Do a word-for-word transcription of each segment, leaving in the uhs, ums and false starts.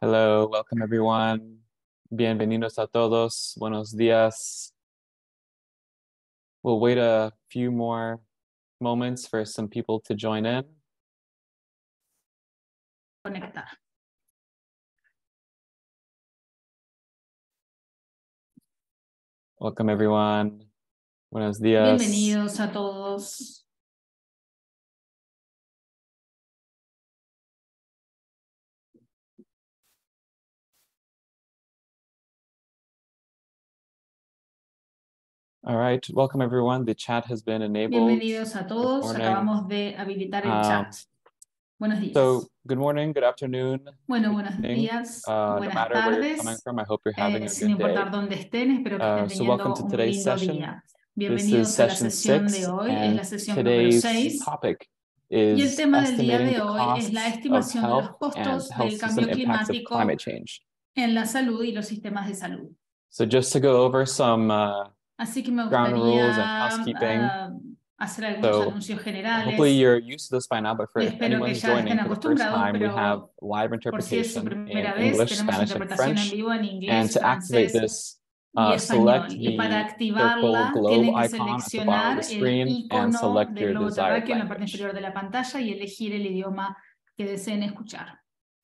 Hello, welcome everyone. Bienvenidos a todos. Buenos días. We'll wait a few more moments for some people to join in. Conectar. Welcome everyone. Buenos días. Bienvenidos a todos. All right, welcome everyone. The chat has been enabled. Bienvenidos a todos. Acabamos de habilitar el Um, chat. Buenos días. So, good morning, good afternoon. Bueno, good buenos evening. días, Uh, no buenas matter where you're coming tardes. from, I hope you're having Eh, a sin good day. importar dónde estén, espero que estén Uh, so teniendo welcome to un today's lindo session. día. This is Bienvenidos a la session sesión six, de hoy, es and la sesión número today's seis. topic Y el is tema del día estimating de the hoy es la costs of estimación de los health and costos health del system cambio impacts of climático climate change. en la salud y los sistemas de salud. So just to go over some uh, Así que me ground rules and gustaría housekeeping. uh, hacer algunos So anuncios generales. hopefully you're used to this by now, but for Y if espero anyone que who's ya joining estén for the first acostumbrados, time, we have pero live por si es su interpretation in primera vez, English, tenemos Spanish, and interpretación en French. vivo en And inglés, to activate francés this, y uh, select español. Y para the circle activarla globe tienen que icon at the bottom of the seleccionar el screen and icono select del your globo desired terráqueo en la parte language. inferior de la pantalla y elegir el idioma que deseen escuchar.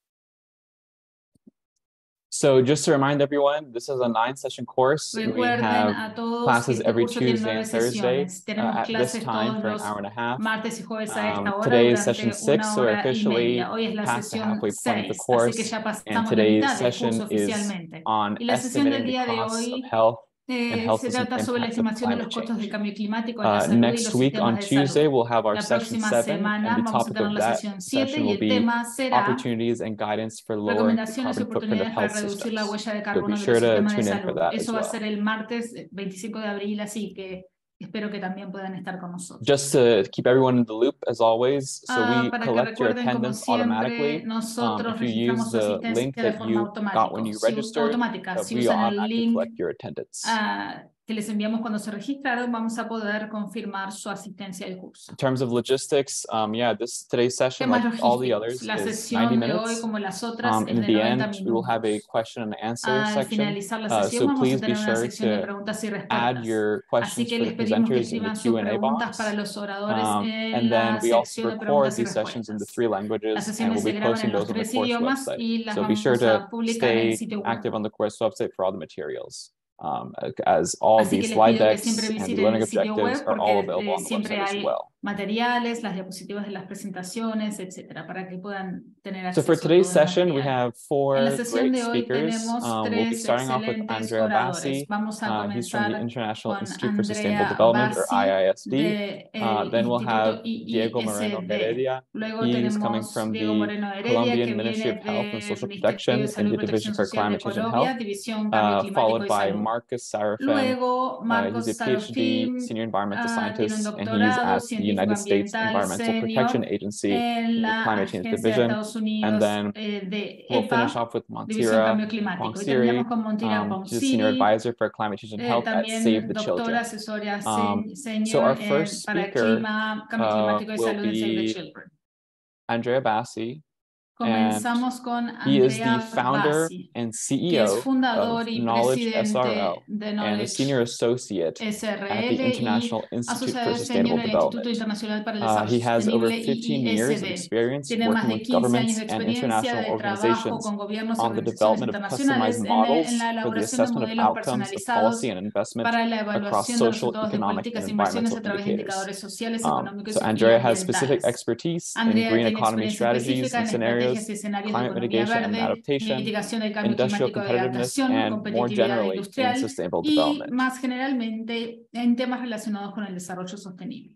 So just to remind everyone, this is a nine-session course. We Recuerden have a todos que classes este every curso tiene Tuesday nueve and Thursday sesiones. uh, Tenemos at this clases time todos for an los hour and a half. martes y jueves a esta Um, hora today is durante session six, una so we're hora y officially media. Hoy es la past the sesión halfway point of the seis, así que course, ya and pasamos la today's mitad del curso session is oficialmente. on Y la sesión del estimating the día de costs of hoy health and eh, health se system trata sobre la impacts of estimación de los climate costos del change. cambio climático en la Uh, salud y next los week on sistemas de Tuesday, salud. we'll have our La session próxima seven, and semana the vamos a topic tener of la that sesión siete session y will el be tema será opportunities and guidance for lowering the recomendaciones y carbon footprint of oportunidades para health reducir la systems. huella de So be carbono de sure los to sistemas de tune in for salud. that Eso as va a well. ser el martes veinticinco de abril, así que espero que también puedan estar con nosotros. Just to keep everyone in the loop, as always, so Ah, we para que collect your recuerden, como attendance siempre, automatically. Um, nosotros if you registramos use su the asistencia link de that forma you got when automática. you Si, registered, automática. uh, Si we usan el automatically link collect your attendance. ah, que les enviamos cuando se registraron, vamos a poder confirmar su asistencia al curso. In terms of logistics, um, yeah, this today's session, like Temas all the logísticos. others, La is ninety sesión de hoy, minutes. como las otras, Um, es and de at the noventa end, we will have a minutos. question and answer Al section. finalizar la Uh, sesión so vamos a please be tener una sure sección de to preguntas y add respuestas. your Así questions que for les the pedimos que presenters in the escriban sus Q and A preguntas para box. los oradores Um, en and la then we also sección de record preguntas y these sessions in the respuestas. three Las languages, and sesiones we'll se be graban posting en los those on the tres course idiomas website. y las So be sure vamos to a publicar en el stay sitio active web. on the course website for all the materials, um, as all Así the que les slide pido que siempre decks and the visiten learning el sitio objectives web are all porque available eh, on the siempre website as hay well. materiales, las diapositivas de las presentaciones, etcétera, para que puedan tener So for acceso a today's todo el session, we material. have En la four sesión great de hoy speakers. tenemos Um, we'll be tres starting off with excelentes Andrea oradores. Bassi. Vamos a Uh, he's from the comenzar International con Institute for Sustainable Andrea Development, or Bassi I I S D. del Uh, then we'll have Instituto Diego Moreno I I S D. Heredia. Luego He's coming tenemos from Diego the Moreno Heredia, Colombian que Ministry viene of Health and del Social Ministerio Protection de in Salud the y Division Protección for Social de Climate Change and Colombia, Health, División Cambio uh, Climático followed y by Salud. Marcus Sarafan. Luego, Uh, he's a Marcos PhD Sarofim senior environmental ah, tiene un scientist, and he's doctorado at the científico United States ambiental Environmental Protection senior Agency en in the la Climate Change Agencia de Division. Estados And Unidos then eh, de we'll finish EPA, off with División Montira Cambio Climático. Y terminamos Ponsiri. con Montira Um, he's a senior Ponsiri, advisor for climate change and eh, health at Save también the doctora Children. asesoria Um, sen- so our senior eh, first para el speaker clima, cambio uh, climático y will salud en Save the be Children. Andrea Bassi, and Comenzamos con he is the Andrea founder Bassi, and C E que es O fundador of y Knowledge S R O presidente de and a Knowledge senior associate at the S R L y International Institute for asociado Sustainable senior en el Instituto Development. Internacional para el Uh, Desarrollo he has over Sostenible, fifteen years of I I S D. experience Tiene más working de with quince años governments de and experiencia international de trabajo organizations con gobiernos y on the organizaciones development of customized internacionales en, en models la for the elaboración de assessment of modelos outcomes of policy personalizados and investment para la across evaluación de social, resultados de economic, and políticas e inversiones environmental a través de indicators. indicadores sociales, Um, económicos so y Andrea has specific ambientales. expertise in Andrea green tiene economy experiencia strategies específica and en estrategias scenarios, y escenarios de climate economía mitigation and verde, adaptation, mitigación del cambio industrial climático y competitiveness, adaptación, and more competitividad generally in industrial sustainable y development. más generalmente en temas relacionados con el desarrollo sostenible.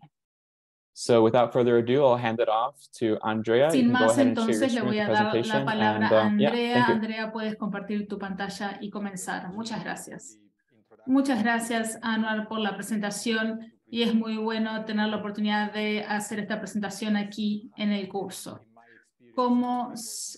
So without further ado, I'll hand it off to Andrea. You Sin can go más, ahead and share your entonces le screen with voy the a dar la presentation. palabra And a um, yeah, Andrea. thank you. Andrea, puedes compartir tu pantalla y comenzar. Muchas gracias. Muchas gracias, Anwar, por la presentación y es muy bueno tener la oportunidad de hacer esta presentación aquí en el curso. Como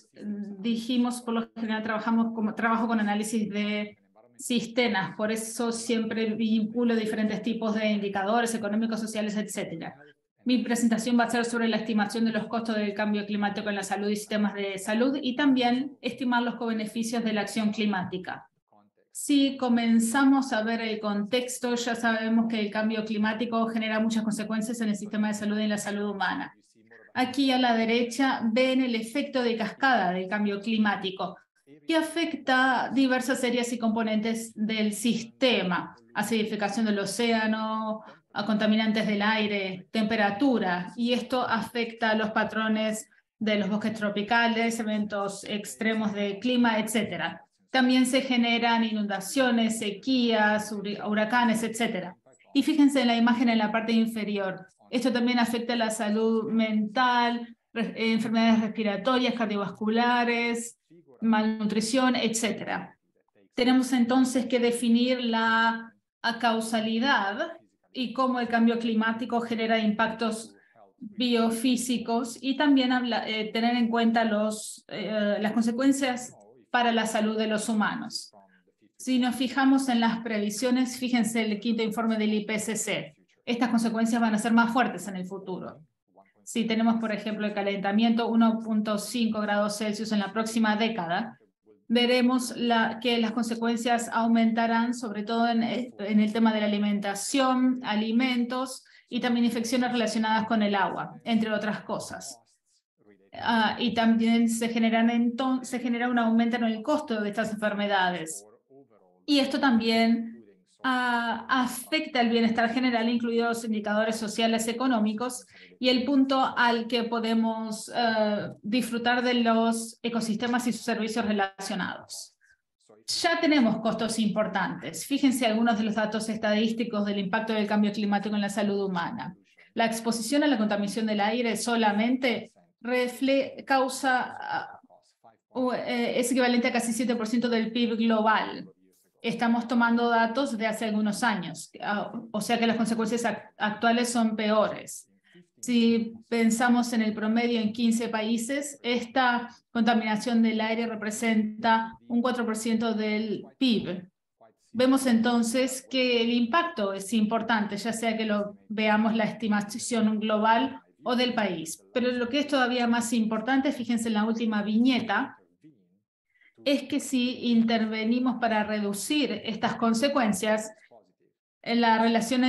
dijimos, por lo general trabajamos como, trabajo con análisis de sistemas, por eso siempre vinculo diferentes tipos de indicadores económicos, sociales, etcétera. Mi presentación va a ser sobre la estimación de los costos del cambio climático en la salud y sistemas de salud y también estimar los cobeneficios de la acción climática. Si comenzamos a ver el contexto, ya sabemos que el cambio climático genera muchas consecuencias en el sistema de salud y en la salud humana. Aquí a la derecha ven el efecto de cascada del cambio climático, que afecta diversas áreas y componentes del sistema: acidificación del océano, a contaminantes del aire, temperatura, y esto afecta a los patrones de los bosques tropicales, eventos extremos de clima, etcétera. También se generan inundaciones, sequías, huracanes, etcétera. Y fíjense en la imagen en la parte inferior. Esto también afecta a la salud mental, enfermedades respiratorias, cardiovasculares, malnutrición, etcétera. Tenemos entonces que definir la causalidad y cómo el cambio climático genera impactos biofísicos y también habla, eh, tener en cuenta los, eh, las consecuencias para la salud de los humanos. Si nos fijamos en las previsiones, fíjense el quinto informe del I P C C. Estas consecuencias van a ser más fuertes en el futuro. Si tenemos, por ejemplo, el calentamiento uno punto cinco grados Celsius en la próxima década, veremos la, que las consecuencias aumentarán, sobre todo en, en el tema de la alimentación, alimentos y también infecciones relacionadas con el agua, entre otras cosas. Uh, y también se, generan entonces, se genera un aumento en el costo de estas enfermedades. Y esto también uh, afecta el bienestar general, incluidos indicadores sociales económicos, y el punto al que podemos uh, disfrutar de los ecosistemas y sus servicios relacionados. Ya tenemos costos importantes. Fíjense algunos de los datos estadísticos del impacto del cambio climático en la salud humana. La exposición a la contaminación del aire solamente refle causa, uh, es equivalente a casi siete por ciento del P I B global. Estamos tomando datos de hace algunos años, uh, o sea que las consecuencias actuales son peores. Si pensamos en el promedio en quince países, esta contaminación del aire representa un cuatro por ciento del P I B. Vemos entonces que el impacto es importante, ya sea que lo veamos la estimación global o del país. Pero lo que es todavía más importante, fíjense en la última viñeta, es que si intervenimos para reducir estas consecuencias, en la relación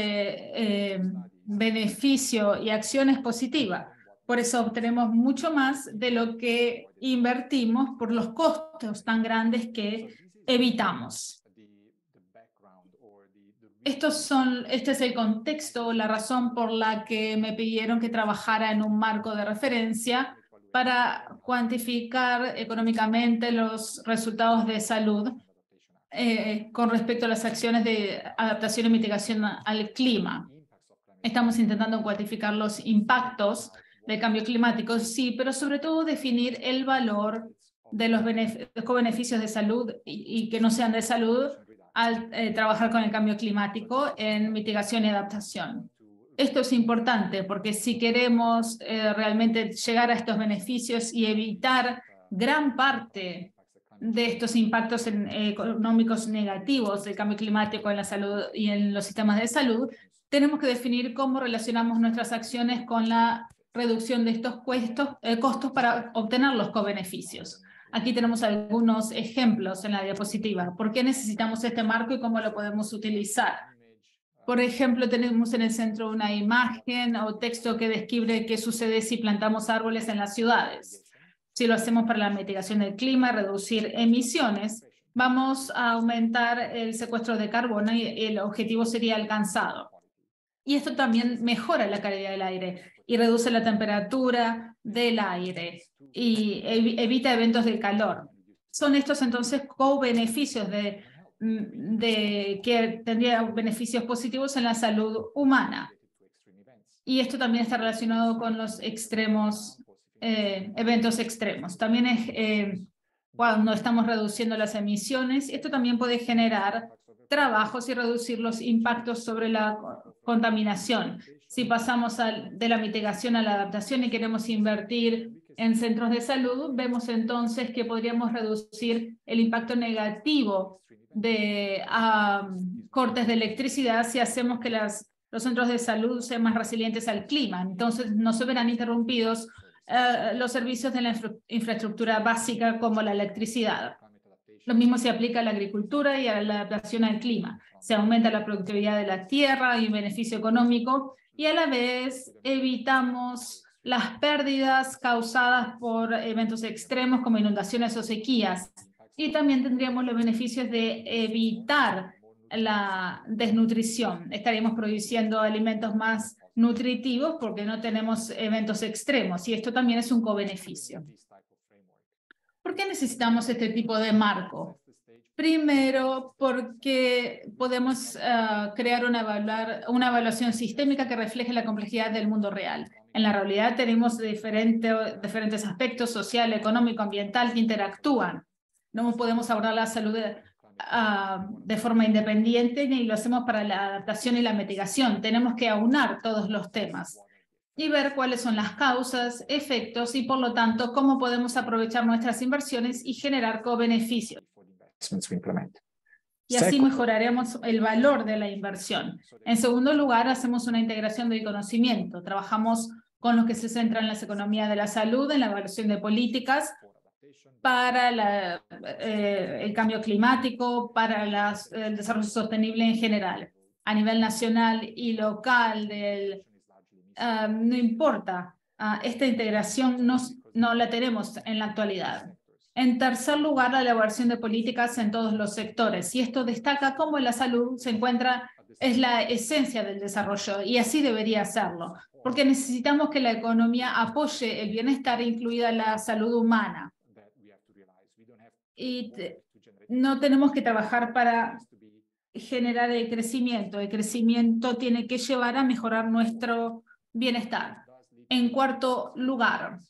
entre eh, beneficio y acción es positiva. Por eso obtenemos mucho más de lo que invertimos por los costos tan grandes que evitamos. Estos son, este es el contexto, la razón por la que me pidieron que trabajara en un marco de referencia para cuantificar económicamente los resultados de salud eh, con respecto a las acciones de adaptación y mitigación al clima. Estamos intentando cuantificar los impactos del cambio climático, sí, pero sobre todo definir el valor de los beneficios de salud y, y que no sean de salud al eh, trabajar con el cambio climático en mitigación y adaptación. Esto es importante porque si queremos eh, realmente llegar a estos beneficios y evitar gran parte de estos impactos en, eh, económicos negativos del cambio climático en la salud y en los sistemas de salud, tenemos que definir cómo relacionamos nuestras acciones con la reducción de estos costos, eh, costos para obtener los cobeneficios. Aquí tenemos algunos ejemplos en la diapositiva. ¿Por qué necesitamos este marco y cómo lo podemos utilizar? Por ejemplo, tenemos en el centro una imagen o texto que describe qué sucede si plantamos árboles en las ciudades. Si lo hacemos para la mitigación del clima, reducir emisiones, vamos a aumentar el secuestro de carbono y el objetivo sería alcanzado. Y esto también mejora la calidad del aire y reduce la temperatura del aire y evita eventos de calor. Son estos entonces co-beneficios de, de que tendrían beneficios positivos en la salud humana. Y esto también está relacionado con los extremos, eh, eventos extremos. También es eh, cuando estamos reduciendo las emisiones, esto también puede generar trabajos y reducir los impactos sobre la contaminación. Si pasamos al, de la mitigación a la adaptación y queremos invertir en centros de salud, vemos entonces que podríamos reducir el impacto negativo de um, cortes de electricidad si hacemos que las los centros de salud sean más resilientes al clima. Entonces, no se verán interrumpidos uh, los servicios de la infra infraestructura básica como la electricidad. Lo mismo se aplica a la agricultura y a la adaptación al clima. Se aumenta la productividad de la tierra y un beneficio económico, y a la vez evitamos las pérdidas causadas por eventos extremos como inundaciones o sequías. Y también tendríamos los beneficios de evitar la desnutrición. Estaríamos produciendo alimentos más nutritivos porque no tenemos eventos extremos, y esto también es un cobeneficio. ¿Por qué necesitamos este tipo de marco? Primero, porque podemos uh, crear una, evaluar, una evaluación sistémica que refleje la complejidad del mundo real. En la realidad tenemos diferente, diferentes aspectos social, económico, ambiental que interactúan. No podemos abordar la salud de, uh, de forma independiente, ni lo hacemos para la adaptación y la mitigación. Tenemos que aunar todos los temas y ver cuáles son las causas, efectos y, por lo tanto, cómo podemos aprovechar nuestras inversiones y generar co-beneficios. Y así mejoraremos el valor de la inversión. En segundo lugar, hacemos una integración del conocimiento. Trabajamos con los que se centran en las economías de la salud, en la evaluación de políticas para la, eh, el cambio climático, para las, el desarrollo sostenible en general. A nivel nacional y local, del, uh, no importa. Uh, esta integración no, no la tenemos en la actualidad. En tercer lugar, la elaboración de políticas en todos los sectores. Y esto destaca cómo la salud se encuentra, es la esencia del desarrollo, y así debería serlo, porque necesitamos que la economía apoye el bienestar, incluida la salud humana. Y te, no tenemos que trabajar para generar el crecimiento. El crecimiento tiene que llevar a mejorar nuestro bienestar. En cuarto lugar,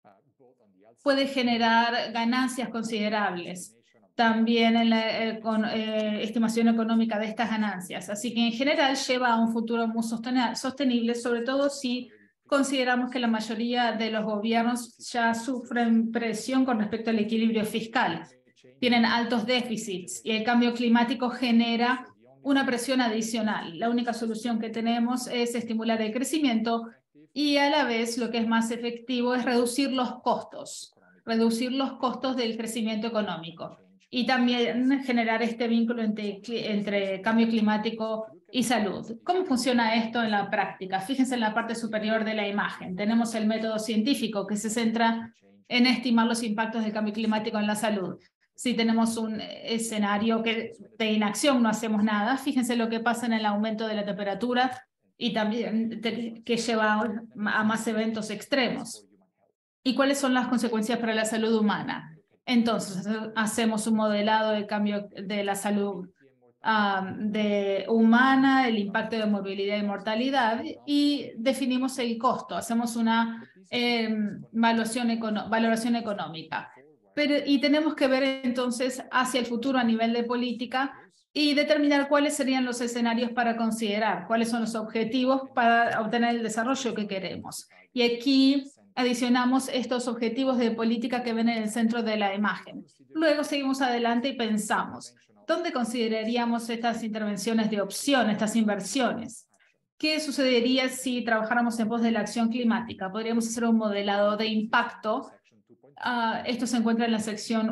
puede generar ganancias considerables también en la eh, con, eh, estimación económica de estas ganancias. Así que en general lleva a un futuro muy sostenible, sobre todo si consideramos que la mayoría de los gobiernos ya sufren presión con respecto al equilibrio fiscal. Tienen altos déficits y el cambio climático genera una presión adicional. La única solución que tenemos es estimular el crecimiento y a la vez lo que es más efectivo es reducir los costos, reducir los costos del crecimiento económico y también generar este vínculo entre, entre cambio climático y salud. ¿Cómo funciona esto en la práctica? Fíjense en la parte superior de la imagen. Tenemos el método científico que se centra en estimar los impactos del cambio climático en la salud. Si tenemos un escenario que de inacción, no hacemos nada, fíjense lo que pasa en el aumento de la temperatura y también que lleva a más eventos extremos. ¿Y cuáles son las consecuencias para la salud humana? Entonces, hacemos un modelado de cambio de la salud um, de humana, el impacto de movilidad y mortalidad, y definimos el costo. Hacemos una eh, evaluación econo- valoración económica. Pero, y tenemos que ver entonces hacia el futuro a nivel de política y determinar cuáles serían los escenarios para considerar, cuáles son los objetivos para obtener el desarrollo que queremos. Y aquí adicionamos estos objetivos de política que ven en el centro de la imagen. Luego seguimos adelante y pensamos, ¿dónde consideraríamos estas intervenciones de opción, estas inversiones? ¿Qué sucedería si trabajáramos en pos de la acción climática? Podríamos hacer un modelado de impacto. Uh, esto se encuentra en la sección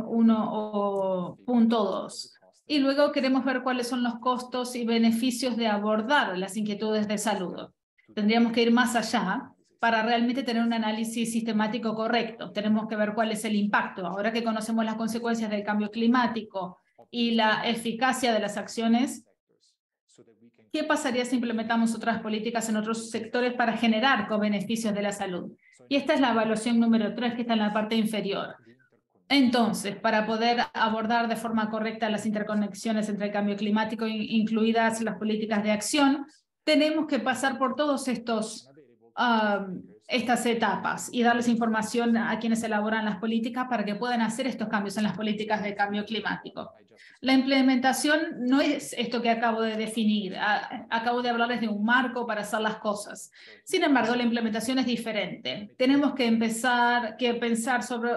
uno punto dos. Y luego queremos ver cuáles son los costos y beneficios de abordar las inquietudes de salud. Tendríamos que ir más allá para realmente tener un análisis sistemático correcto. Tenemos que ver cuál es el impacto. Ahora que conocemos las consecuencias del cambio climático y la eficacia de las acciones, ¿qué pasaría si implementamos otras políticas en otros sectores para generar co-beneficios de la salud? Y esta es la evaluación número tres, que está en la parte inferior. Entonces, para poder abordar de forma correcta las interconexiones entre el cambio climático, incluidas las políticas de acción, tenemos que pasar por todos estos um, estas etapas y darles información a quienes elaboran las políticas para que puedan hacer estos cambios en las políticas de cambio climático. La implementación no es esto que acabo de definir. Acabo de hablarles de un marco para hacer las cosas. Sin embargo, la implementación es diferente. Tenemos que empezar, que pensar sobre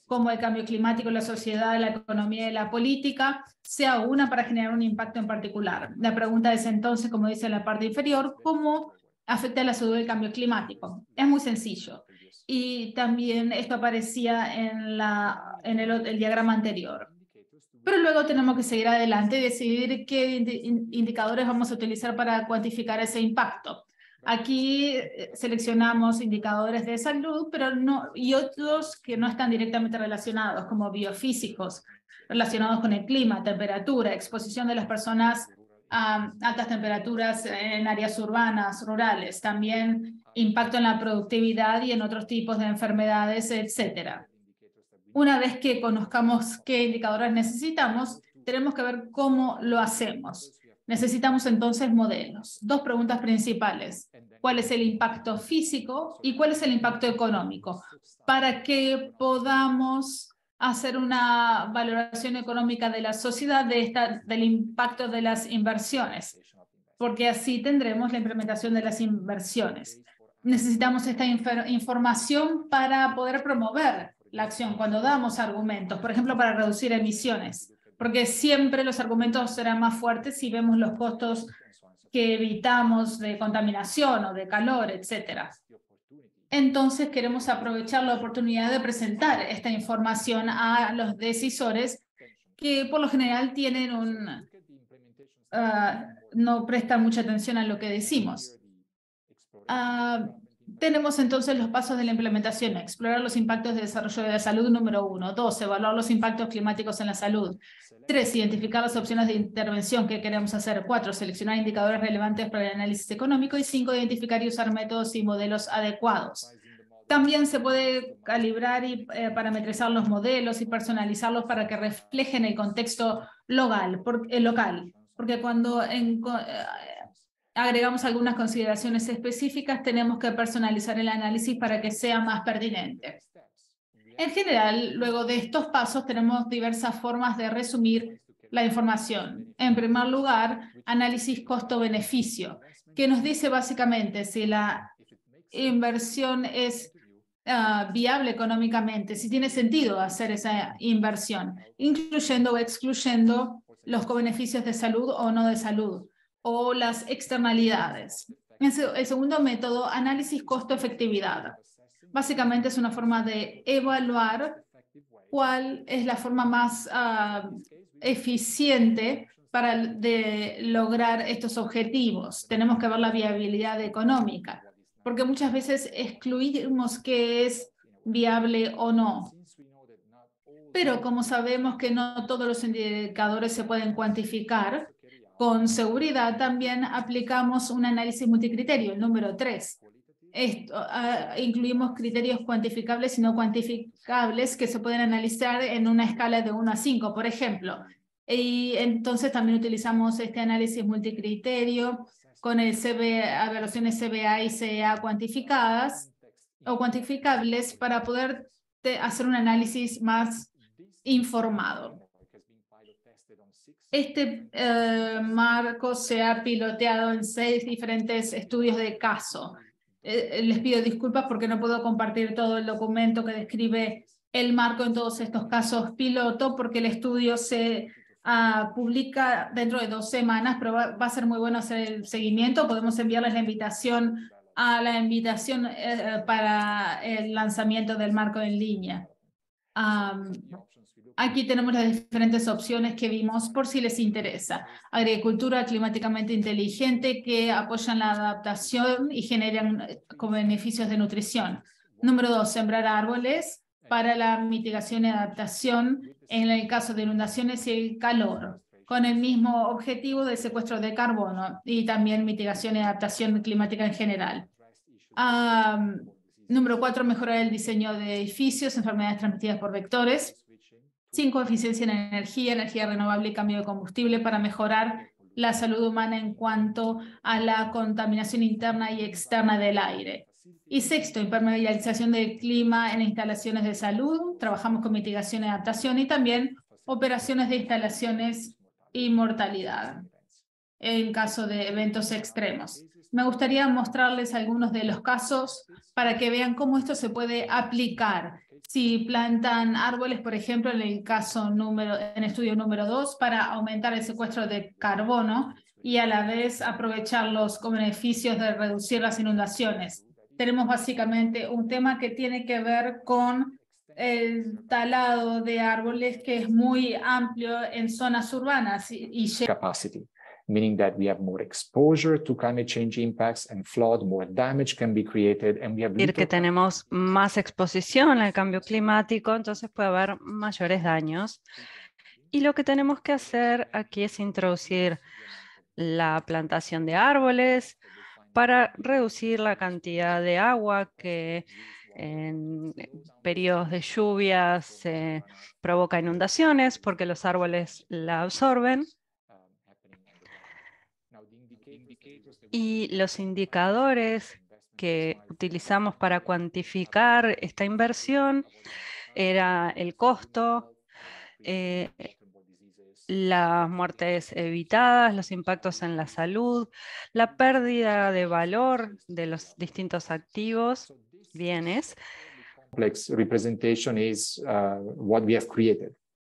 como el cambio climático, la sociedad, la economía y la política, sea una para generar un impacto en particular. La pregunta es entonces, como dice en la parte inferior, ¿cómo afecta la salud el cambio climático? Es muy sencillo. Y también esto aparecía en, la, en el, el diagrama anterior. Pero luego tenemos que seguir adelante y decidir qué indicadores vamos a utilizar para cuantificar ese impacto. Aquí seleccionamos indicadores de salud, pero no, y otros que no están directamente relacionados, como biofísicos, relacionados con el clima, temperatura, exposición de las personas a altas temperaturas en áreas urbanas, rurales, también impacto en la productividad y en otros tipos de enfermedades, etcétera. Una vez que conozcamos qué indicadores necesitamos, tenemos que ver cómo lo hacemos. Necesitamos entonces modelos. Dos preguntas principales. ¿Cuál es el impacto físico y cuál es el impacto económico? Para que podamos hacer una valoración económica de la sociedad de esta, del impacto de las inversiones, porque así tendremos la implementación de las inversiones. Necesitamos esta información para poder promover la acción cuando damos argumentos, por ejemplo, para reducir emisiones, porque siempre los argumentos serán más fuertes si vemos los costos que evitamos de contaminación o de calor, etcétera. Entonces queremos aprovechar la oportunidad de presentar esta información a los decisores que por lo general tienen un, uh, no prestan mucha atención a lo que decimos. Uh, Tenemos entonces los pasos de la implementación: explorar los impactos de desarrollo de la salud, número uno. Dos, evaluar los impactos climáticos en la salud. Tres, identificar las opciones de intervención que queremos hacer. Cuatro, seleccionar indicadores relevantes para el análisis económico. Y cinco, identificar y usar métodos y modelos adecuados. También se puede calibrar y eh, parametrizar los modelos y personalizarlos para que reflejen el contexto local, por, eh, local. Porque cuando en, eh, agregamos algunas consideraciones específicas, tenemos que personalizar el análisis para que sea más pertinente. En general, luego de estos pasos, tenemos diversas formas de resumir la información. En primer lugar, análisis costo-beneficio, que nos dice básicamente si la inversión es uh, viable económicamente, si tiene sentido hacer esa inversión, incluyendo o excluyendo los cobeneficios de salud o no de salud, o las externalidades. El segundo método, análisis costo-efectividad. Básicamente es una forma de evaluar cuál es la forma más uh, eficiente para de lograr estos objetivos. Tenemos que ver la viabilidad económica, porque muchas veces excluimos qué es viable o no. Pero como sabemos que no todos los indicadores se pueden cuantificar con seguridad, también aplicamos un análisis multicriterio, el número tres. Esto, uh, incluimos criterios cuantificables y no cuantificables que se pueden analizar en una escala de uno a cinco, por ejemplo. Y entonces también utilizamos este análisis multicriterio con el C B A, evaluaciones C B A y C E A cuantificadas o cuantificables para poder hacer un análisis más informado. Este eh, marco se ha piloteado en seis diferentes estudios de caso. Eh, les pido disculpas porque no puedo compartir todo el documento que describe el marco en todos estos casos piloto, porque el estudio se uh, publica dentro de dos semanas, pero va, va a ser muy bueno hacer el seguimiento. Podemos enviarles la invitación a la invitación eh, para el lanzamiento del marco en línea. Um, Aquí tenemos las diferentes opciones que vimos por si les interesa. Agricultura climáticamente inteligente que apoyan la adaptación y generan beneficios de nutrición. Número dos, sembrar árboles para la mitigación y adaptación en el caso de inundaciones y el calor, con el mismo objetivo de secuestro de carbono y también mitigación y adaptación climática en general. Um, número cuatro, mejorar el diseño de edificios, enfermedades transmitidas por vectores. Cinco, eficiencia en energía, energía renovable y cambio de combustible para mejorar la salud humana en cuanto a la contaminación interna y externa del aire. Y sexto, impermeabilización del clima en instalaciones de salud. Trabajamos con mitigación y adaptación y también operaciones de instalaciones y mortalidad en caso de eventos extremos. Me gustaría mostrarles algunos de los casos para que vean cómo esto se puede aplicar Si plantan árboles, por ejemplo, en el caso número, en estudio número dos, para aumentar el secuestro de carbono y a la vez aprovechar los beneficios de reducir las inundaciones. Tenemos básicamente un tema que tiene que ver con el talado de árboles, que es muy amplio en zonas urbanas y, y capacity, meaning that we have more exposure to climate change impacts and flood, more damage can be created, and we have decir que tenemos más exposición al cambio climático, entonces puede haber mayores daños. Y lo que tenemos que hacer aquí es introducir la plantación de árboles para reducir la cantidad de agua que en periodos de lluvias se provoca inundaciones porque los árboles la absorben. Y los indicadores que utilizamos para cuantificar esta inversión era el costo, eh, las muertes evitadas, los impactos en la salud, la pérdida de valor de los distintos activos, bienes. Complex representation is uh, what we have created.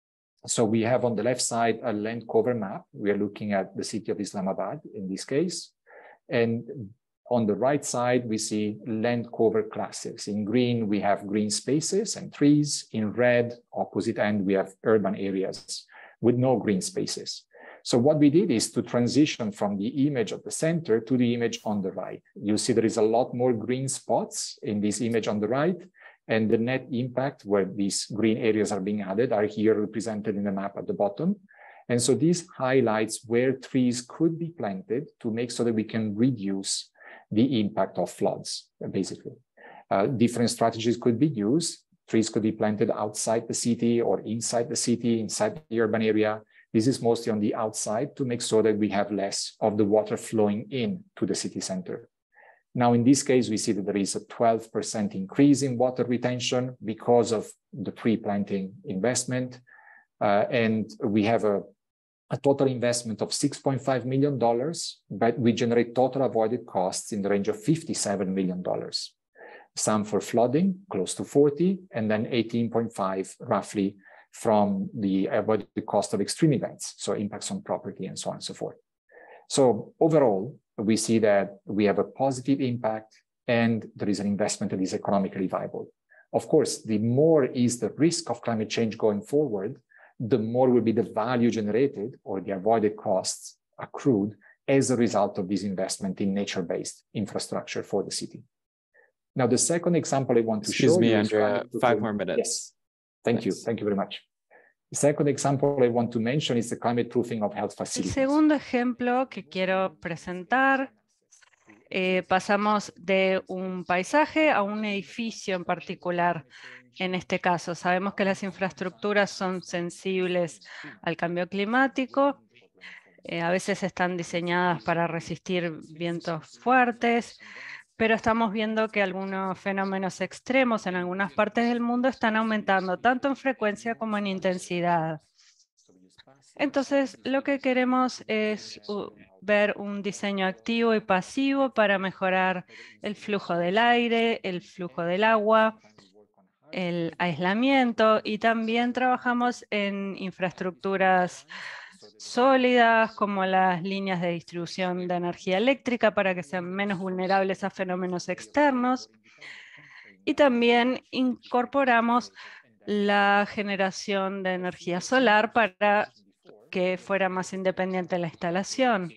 So we have on the left side a land cover map. We are looking at the city of Islamabad in this case. And on the right side, we see land cover classes. In green, we have green spaces and trees. In red, opposite end, we have urban areas with no green spaces. So what we did is to transition from the image of the center to the image on the right. You see there is a lot more green spots in this image on the right, and the net impact where these green areas are being added are here represented in the map at the bottom. And so this highlights where trees could be planted to make so that we can reduce the impact of floods, basically. Uh, different strategies could be used. Trees could be planted outside the city or inside the city, inside the urban area. This is mostly on the outside to make sure that we have less of the water flowing in to the city center. Now, in this case, we see that there is a twelve percent increase in water retention because of the tree planting investment. Uh, and we have a, a total investment of six point five million dollars, but we generate total avoided costs in the range of fifty-seven million dollars. Some for flooding, close to forty, and then eighteen point five roughly from the avoided cost of extreme events, so impacts on property and so on and so forth. So overall, we see that we have a positive impact and there is an investment that is economically viable. Of course, the more is the risk of climate change going forward, the more will be the value generated or the avoided costs accrued as a result of this investment in nature-based infrastructure for the city. Now, the second example I want to Excuse show me, you Andrea, is five more minutes. Yes, thank Thanks. you. Thank you very much. The second example I want to mention is the climate proofing of health El facilities. segundo ejemplo que quiero presentar, eh, pasamos de un paisaje a un edificio en particular. En este caso, sabemos que las infraestructuras son sensibles al cambio climático, eh, a veces están diseñadas para resistir vientos fuertes, pero estamos viendo que algunos fenómenos extremos en algunas partes del mundo están aumentando, tanto en frecuencia como en intensidad. Entonces, lo que queremos es uh, ver un diseño activo y pasivo para mejorar el flujo del aire, el flujo del agua, el aislamiento, y también trabajamos en infraestructuras sólidas como las líneas de distribución de energía eléctrica para que sean menos vulnerables a fenómenos externos. Y también incorporamos la generación de energía solar para que fuera más independiente la instalación.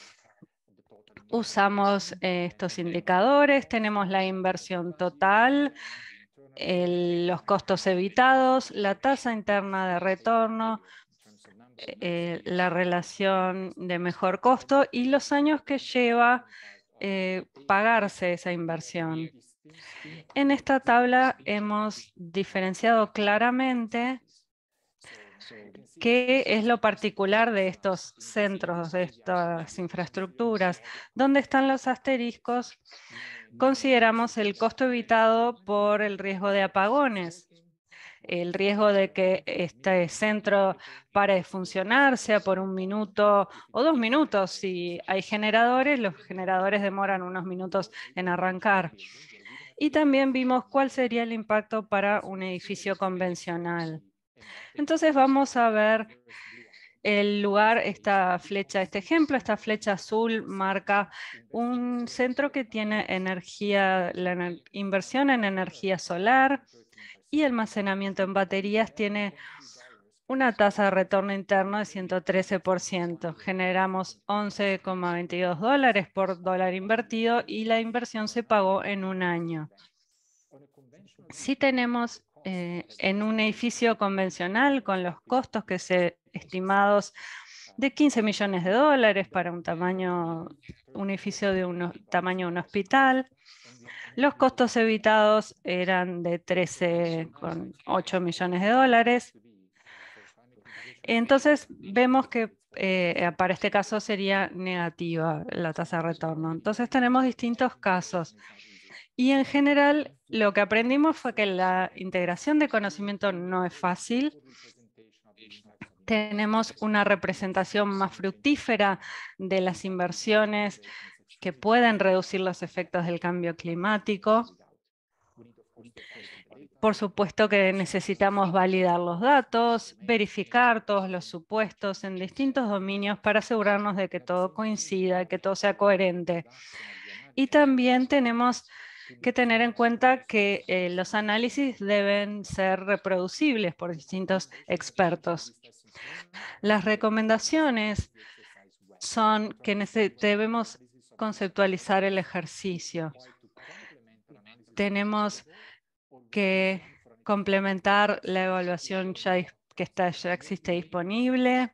Usamos eh, estos indicadores, tenemos la inversión total, el, los costos evitados, la tasa interna de retorno, eh, la relación de mejor costo y los años que lleva eh, pagarse esa inversión. En esta tabla hemos diferenciado claramente qué es lo particular de estos centros, de estas infraestructuras. ¿Dónde están los asteriscos? Consideramos el costo evitado por el riesgo de apagones, el riesgo de que este centro pare de funcionar, sea por un minuto o dos minutos. Si hay generadores, los generadores demoran unos minutos en arrancar. Y también vimos cuál sería el impacto para un edificio convencional. Entonces vamos a ver el lugar, esta flecha, este ejemplo, esta flecha azul marca un centro que tiene energía, la ener- inversión en energía solar y almacenamiento en baterías tiene una tasa de retorno interno de ciento trece por ciento. Generamos once coma veintidós dólares por dólar invertido y la inversión se pagó en un año. Si tenemos eh, en un edificio convencional con los costos que se estimados de quince millones de dólares para un tamaño, un edificio de un tamaño de un hospital, los costos evitados eran de trece coma ocho millones de dólares. Entonces vemos que eh, para este caso sería negativa la tasa de retorno. Entonces tenemos distintos casos. Y en general lo que aprendimos fue que la integración de conocimiento no es fácil. Tenemos una representación más fructífera de las inversiones que pueden reducir los efectos del cambio climático. Por supuesto que necesitamos validar los datos, verificar todos los supuestos en distintos dominios para asegurarnos de que todo coincida, que todo sea coherente. Y también tenemos que tener en cuenta que eh, los análisis deben ser reproducibles por distintos expertos. Las recomendaciones son que debemos conceptualizar el ejercicio. Tenemos que complementar la evaluación ya que está, ya existe disponible,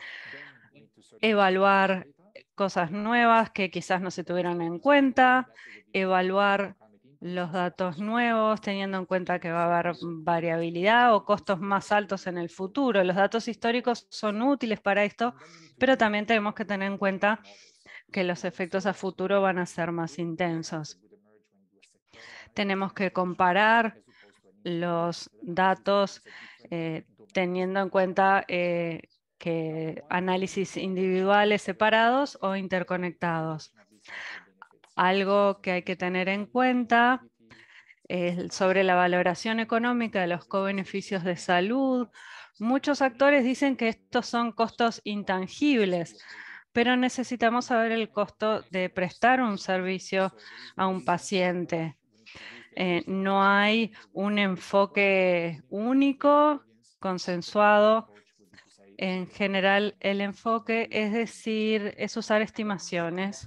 evaluar cosas nuevas que quizás no se tuvieron en cuenta, evaluar los datos nuevos teniendo en cuenta que va a haber variabilidad o costos más altos en el futuro. Los datos históricos son útiles para esto, pero también tenemos que tener en cuenta que los efectos a futuro van a ser más intensos. Tenemos que comparar los datos eh, teniendo en cuenta eh, que análisis individuales separados o interconectados. Algo que hay que tener en cuenta es sobre la valoración económica de los cobeneficios de salud. Muchos actores dicen que estos son costos intangibles, pero necesitamos saber el costo de prestar un servicio a un paciente. Eh, no hay un enfoque único, consensuado. En general, el enfoque es decir, es usar estimaciones.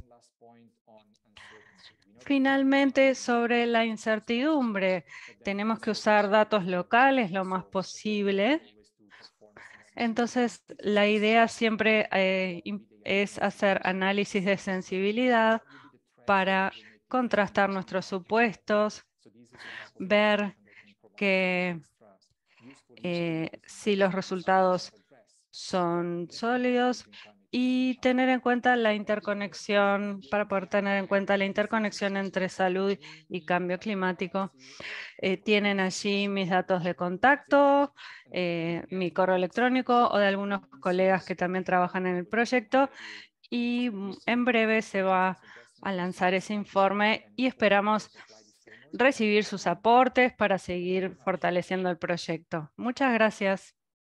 Finalmente, sobre la incertidumbre, tenemos que usar datos locales lo más posible. Entonces, la idea siempre eh, es hacer análisis de sensibilidad para contrastar nuestros supuestos, ver que eh, si los resultados son sólidos y tener en cuenta la interconexión, para poder tener en cuenta la interconexión entre salud y cambio climático. Eh, tienen allí mis datos de contacto, eh, mi correo electrónico o de algunos colegas que también trabajan en el proyecto y en breve se va a lanzar ese informe y esperamos recibir sus aportes para seguir fortaleciendo el proyecto. Muchas gracias.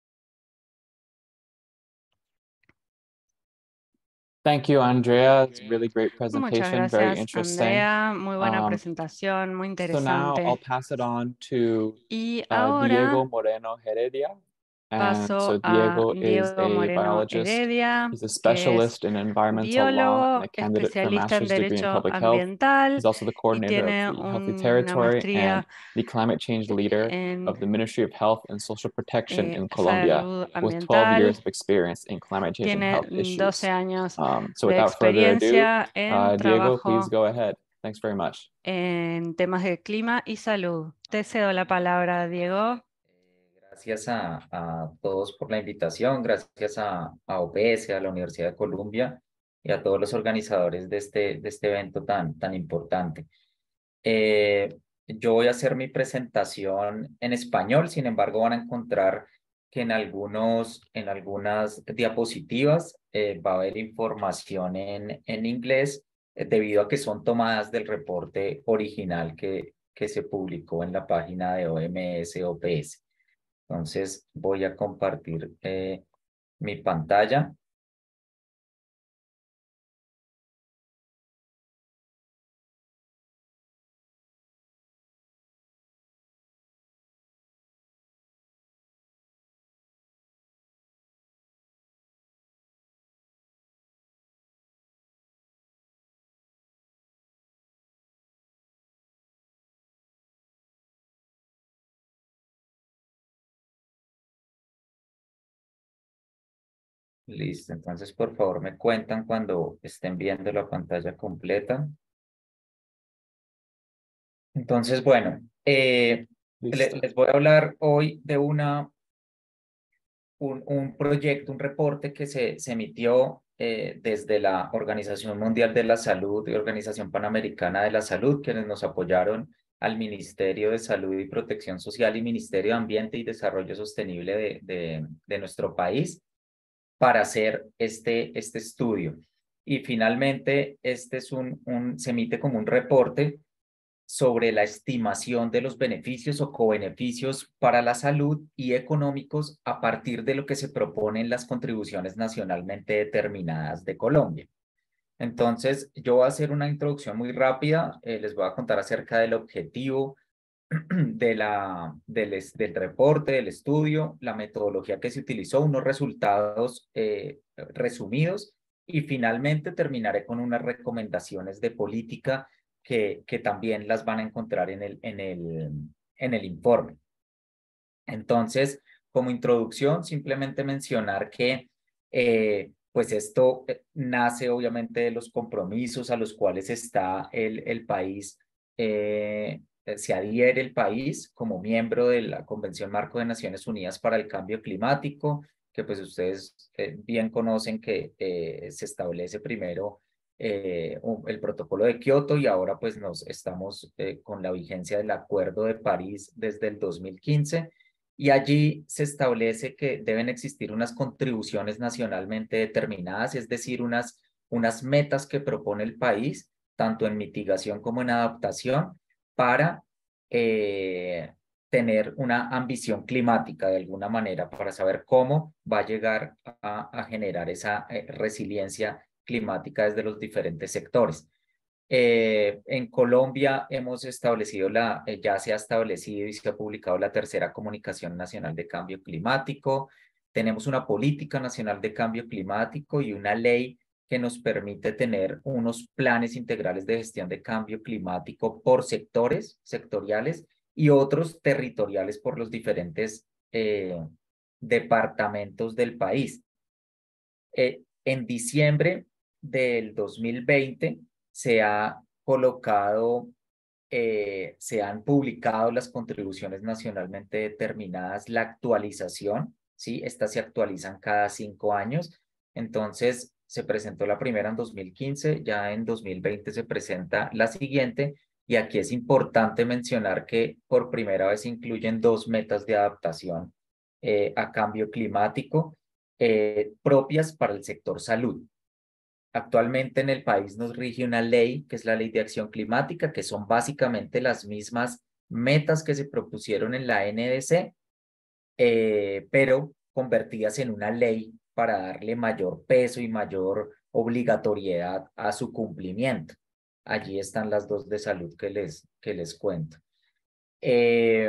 Thank you, Andrea. It's a really great Muchas presentation, very gracias, interesting. Andrea. Muy buena Um, presentación, muy So now I'll interesante. pass it on to Y uh, Diego ahora Moreno Heredia. And so paso a Diego is Diego a Moreno biologist. Heredia, He's a que es specialist in environmental law and biólogo, a candidate for a especialista en master's degree in derecho public health. ambiental He's also the y coordinator of tiene the Healthy una Territory and maestría the climate change leader en of the Ministry of Health and Social Protection eh, in Colombia, salud with twelve years ambiental. of experience in climate change and Tiene health doce issues. años Um, so de without further ado, experiencia en uh, Diego, please trabajo go ahead. Thanks very much. en temas de clima y salud. Te cedo la palabra, Diego. Gracias a, a todos por la invitación, gracias a, a O P S, a la Universidad de Columbia y a todos los organizadores de este, de este evento tan, tan importante. Eh, yo voy a hacer mi presentación en español, sin embargo van a encontrar que en, algunos, en algunas diapositivas eh, va a haber información en, en inglés eh, debido a que son tomadas del reporte original que, que se publicó en la página de O M S O P S. Entonces voy a compartir eh, mi pantalla. Listo, entonces por favor me cuentan cuando estén viendo la pantalla completa. Entonces, bueno, eh, le, les voy a hablar hoy de una, un, un proyecto, un reporte que se, se emitió eh, desde la Organización Mundial de la Salud y Organización Panamericana de la Salud, quienes nos apoyaron al Ministerio de Salud y Protección Social y Ministerio de Ambiente y Desarrollo Sostenible de, de, de nuestro país, para hacer este, este estudio. Y finalmente, este es un, un, se emite como un reporte sobre la estimación de los beneficios o cobeneficios para la salud y económicos a partir de lo que se propone en las contribuciones nacionalmente determinadas de Colombia. Entonces, yo voy a hacer una introducción muy rápida, eh, les voy a contar acerca del objetivo de la, del, del reporte, del estudio, la metodología que se utilizó, unos resultados eh, resumidos y finalmente terminaré con unas recomendaciones de política que, que también las van a encontrar en el, en el, en el informe. Entonces, como introducción, simplemente mencionar que eh, pues esto nace obviamente de los compromisos a los cuales está el, el país eh, se adhiere el país como miembro de la Convención Marco de Naciones Unidas para el Cambio Climático, que pues ustedes eh, bien conocen que eh, se establece primero eh, el protocolo de Kioto y ahora pues nos estamos eh, con la vigencia del Acuerdo de París desde el dos mil quince y allí se establece que deben existir unas contribuciones nacionalmente determinadas, es decir, unas, unas metas que propone el país, tanto en mitigación como en adaptación, para eh, tener una ambición climática de alguna manera, para saber cómo va a llegar a, a generar esa eh, resiliencia climática desde los diferentes sectores. Eh, en Colombia hemos establecido, la, eh, ya se ha establecido y se ha publicado la tercera Comunicación Nacional de Cambio Climático. Tenemos una Política Nacional de Cambio Climático y una ley que nos permite tener unos planes integrales de gestión de cambio climático por sectores, sectoriales, y otros territoriales por los diferentes eh, departamentos del país. Eh, en diciembre del dos mil veinte se ha colocado, eh, se han publicado las contribuciones nacionalmente determinadas, la actualización, ¿sí? Estas se actualizan cada cinco años. Entonces, se presentó la primera en dos mil quince, ya en dos mil veinte se presenta la siguiente, y aquí es importante mencionar que por primera vez se incluyen dos metas de adaptación eh, a cambio climático eh, propias para el sector salud. Actualmente en el país nos rige una ley, que es la Ley de Acción Climática, que son básicamente las mismas metas que se propusieron en la N D C, eh, pero convertidas en una ley para darle mayor peso y mayor obligatoriedad a su cumplimiento. Allí están las dos de salud que les, que les cuento. Eh,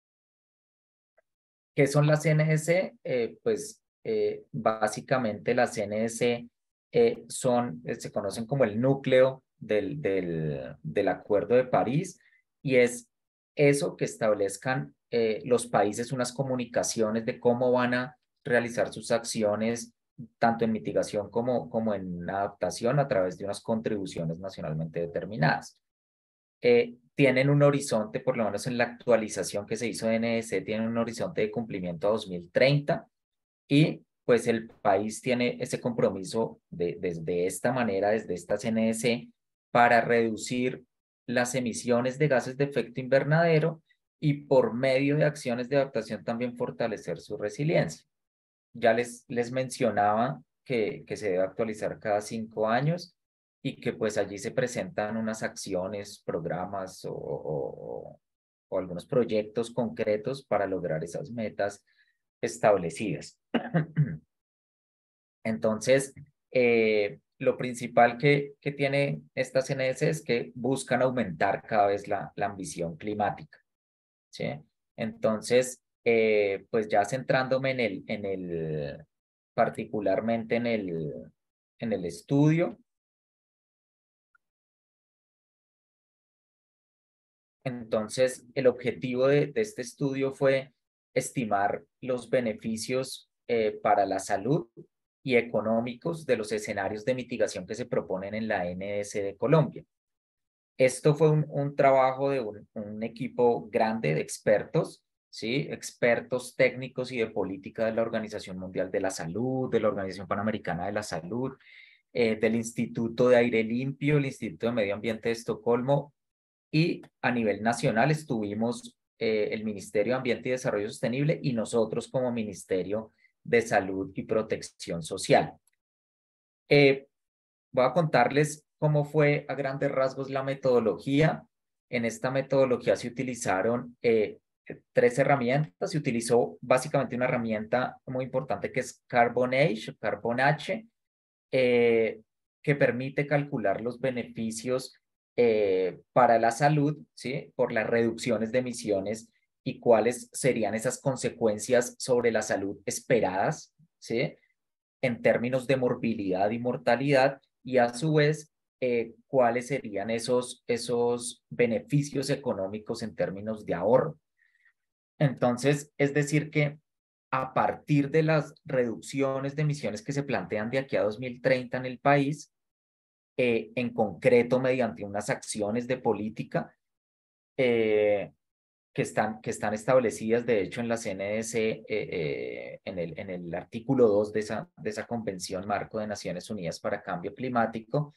¿Qué son las N D C? Eh, pues eh, básicamente las N D C eh, son, eh, se conocen como el núcleo del, del, del Acuerdo de París y es eso que establezcan eh, los países unas comunicaciones de cómo van a realizar sus acciones tanto en mitigación como, como en adaptación a través de unas contribuciones nacionalmente determinadas. Eh, tienen un horizonte, por lo menos en la actualización que se hizo de N D C, tienen un horizonte de cumplimiento a dos mil treinta y pues el país tiene ese compromiso de, desde esta manera, desde estas N D C, para reducir las emisiones de gases de efecto invernadero y por medio de acciones de adaptación también fortalecer su resiliencia. Ya les, les mencionaba que, que se debe actualizar cada cinco años y que pues allí se presentan unas acciones, programas o, o, o algunos proyectos concretos para lograr esas metas establecidas. Entonces, eh, lo principal que, que tiene esta C N S es que buscan aumentar cada vez la, la ambición climática, ¿sí? Entonces, eh, pues ya centrándome en el, en el, particularmente en el, en el estudio, entonces el objetivo de, de este estudio fue estimar los beneficios eh, para la salud y económicos de los escenarios de mitigación que se proponen en la N S de Colombia. Esto fue un, un trabajo de un, un equipo grande de expertos, ¿sí? Expertos técnicos y de política de la Organización Mundial de la Salud, de la Organización Panamericana de la Salud, eh, del Instituto de Aire Limpio, el Instituto de Medio Ambiente de Estocolmo, y a nivel nacional estuvimos eh, el Ministerio de Ambiente y Desarrollo Sostenible y nosotros como Ministerio de Salud y Protección Social. Eh, voy a contarles cómo fue a grandes rasgos la metodología. En esta metodología se utilizaron eh, tres herramientas. Se utilizó básicamente una herramienta muy importante que es Carbon H, Carbon H, eh, que permite calcular los beneficios eh, para la salud, ¿sí? Por las reducciones de emisiones y cuáles serían esas consecuencias sobre la salud esperadas, ¿sí? En términos de morbilidad y mortalidad, y a su vez, eh, cuáles serían esos, esos beneficios económicos en términos de ahorro. Entonces, es decir que a partir de las reducciones de emisiones que se plantean de aquí a dos mil treinta en el país, eh, en concreto mediante unas acciones de política eh, que, están, que están establecidas, de hecho, en la C N S, eh, eh, en, el, en el artículo dos de esa, de esa Convención Marco de Naciones Unidas para Cambio Climático,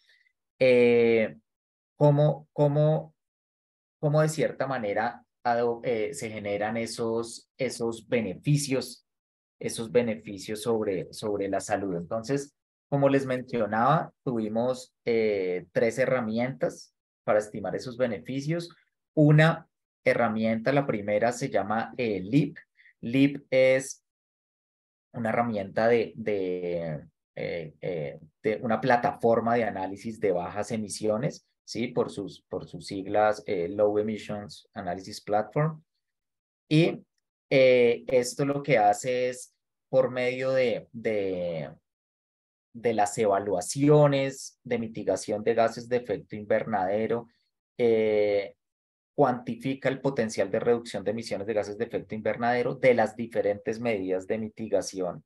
eh, cómo, cómo, cómo de cierta manera eh, se generan esos, esos beneficios, esos beneficios sobre, sobre la salud. Entonces, como les mencionaba, tuvimos eh, tres herramientas para estimar esos beneficios. Una herramienta, la primera se llama eh, LEAP. LEAP es una herramienta de, de, eh, eh, de una plataforma de análisis de bajas emisiones, ¿sí? Por sus, por sus siglas eh, Low Emissions Analysis Platform. Y eh, esto lo que hace es, por medio de, de, de las evaluaciones de mitigación de gases de efecto invernadero, eh, cuantifica el potencial de reducción de emisiones de gases de efecto invernadero de las diferentes medidas de mitigación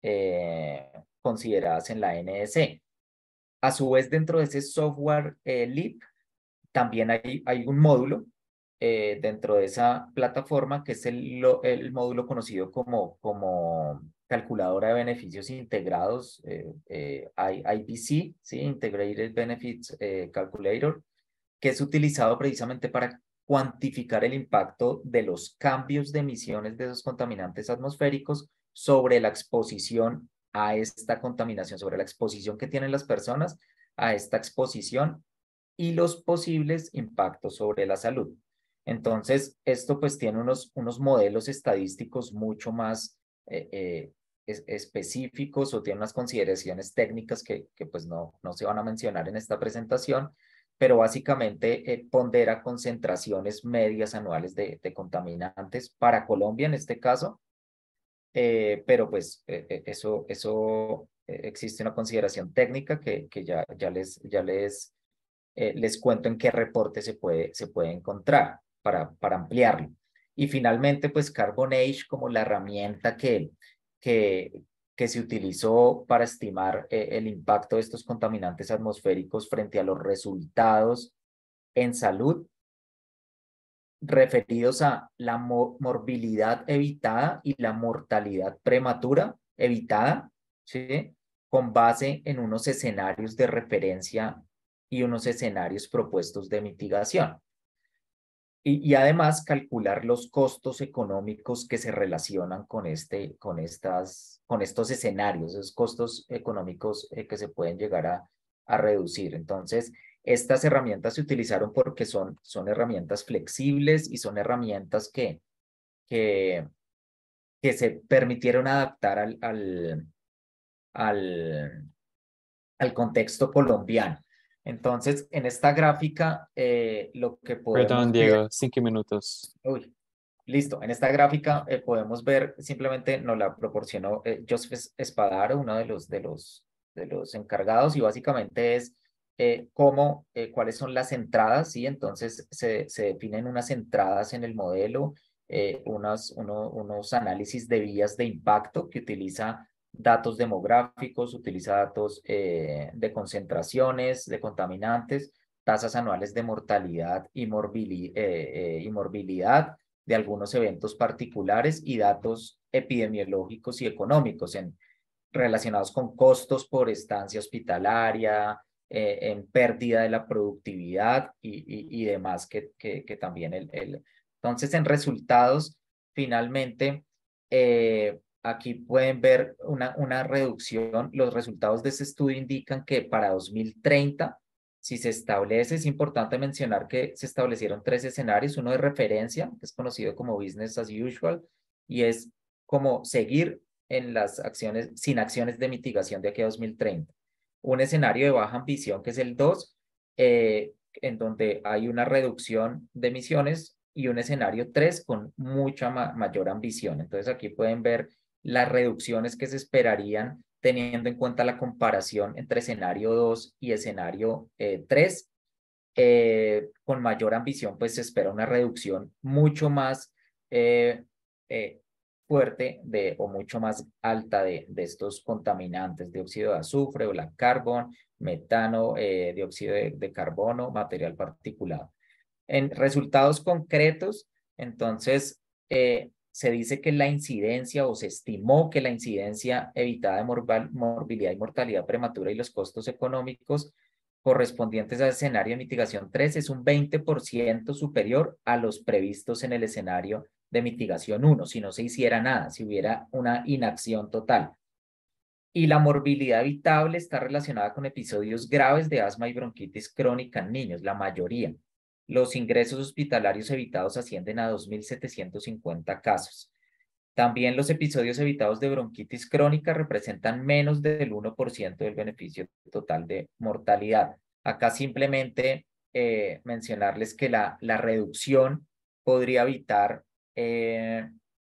eh, consideradas en la N S. A su vez, dentro de ese software eh, LEAP, también hay, hay un módulo eh, dentro de esa plataforma que es el, el módulo conocido como, como calculadora de beneficios integrados, eh, eh, I B C, ¿sí? Integrated Benefits eh, Calculator, que es utilizado precisamente para cuantificar el impacto de los cambios de emisiones de esos contaminantes atmosféricos sobre la exposición a esta contaminación, sobre la exposición que tienen las personas a esta exposición y los posibles impactos sobre la salud. Entonces, esto pues tiene unos, unos modelos estadísticos mucho más eh, eh, es, específicos o tiene unas consideraciones técnicas que, que pues no, no se van a mencionar en esta presentación, pero básicamente eh, pondera concentraciones medias anuales de, de contaminantes para Colombia en este caso, eh, pero pues eh, eso, eso eh, existe una consideración técnica que, que ya, ya les, ya les, eh, les cuento en qué reporte se puede, se puede encontrar para, para ampliarlo. Y finalmente, pues Carbon Age como la herramienta que, que, que se utilizó para estimar eh, el impacto de estos contaminantes atmosféricos frente a los resultados en salud referidos a la mo morbilidad evitada y la mortalidad prematura evitada, ¿sí? Con base en unos escenarios de referencia y unos escenarios propuestos de mitigación. Y, y además calcular los costos económicos que se relacionan con, este, con, estas, con estos escenarios, esos costos económicos eh, que se pueden llegar a, a reducir. Entonces, estas herramientas se utilizaron porque son, son herramientas flexibles y son herramientas que, que, que se permitieron adaptar al, al, al, al contexto colombiano. Entonces, en esta gráfica, eh, lo que podemos Perdón, ver... Diego, cinco minutos. Uy, listo. En esta gráfica eh, podemos ver, simplemente nos la proporcionó eh, Joseph Espadaro, uno de los, de los, de los encargados, y básicamente es eh, cómo, eh, cuáles son las entradas, ¿sí? Entonces, se, se definen unas entradas en el modelo, eh, unos, uno, unos análisis de vías de impacto que utiliza datos demográficos, utiliza datos eh, de concentraciones, de contaminantes, tasas anuales de mortalidad y, morbili eh, eh, y morbilidad de algunos eventos particulares y datos epidemiológicos y económicos en, relacionados con costos por estancia hospitalaria, eh, en pérdida de la productividad y, y, y demás que, que, que también el, el... Entonces, en resultados, finalmente, eh, aquí pueden ver una, una reducción. Los resultados de ese estudio indican que para dos mil treinta, si se establece, es importante mencionar que se establecieron tres escenarios, uno de referencia, que es conocido como business as usual, y es como seguir en las acciones, sin acciones de mitigación de aquí a dos mil treinta. Un escenario de baja ambición, que es el dos, eh, en donde hay una reducción de emisiones, y un escenario tres con mucha ma mayor ambición. Entonces aquí pueden ver las reducciones que se esperarían teniendo en cuenta la comparación entre escenario dos y escenario eh, tres. Eh, con mayor ambición, pues se espera una reducción mucho más eh, eh, fuerte de, o mucho más alta de, de estos contaminantes, dióxido de azufre, black carbon, metano, eh, dióxido de, de carbono, material particulado. En resultados concretos, entonces, eh, se dice que la incidencia o se estimó que la incidencia evitada de morbal, morbilidad y mortalidad prematura y los costos económicos correspondientes al escenario de mitigación tres es un veinte por ciento superior a los previstos en el escenario de mitigación uno, si no se hiciera nada, si hubiera una inacción total. Y la morbilidad evitable está relacionada con episodios graves de asma y bronquitis crónica en niños, la mayoría. Los ingresos hospitalarios evitados ascienden a dos mil setecientos cincuenta casos. También los episodios evitados de bronquitis crónica representan menos del uno por ciento del beneficio total de mortalidad. Acá simplemente eh, mencionarles que la, la reducción podría evitar eh,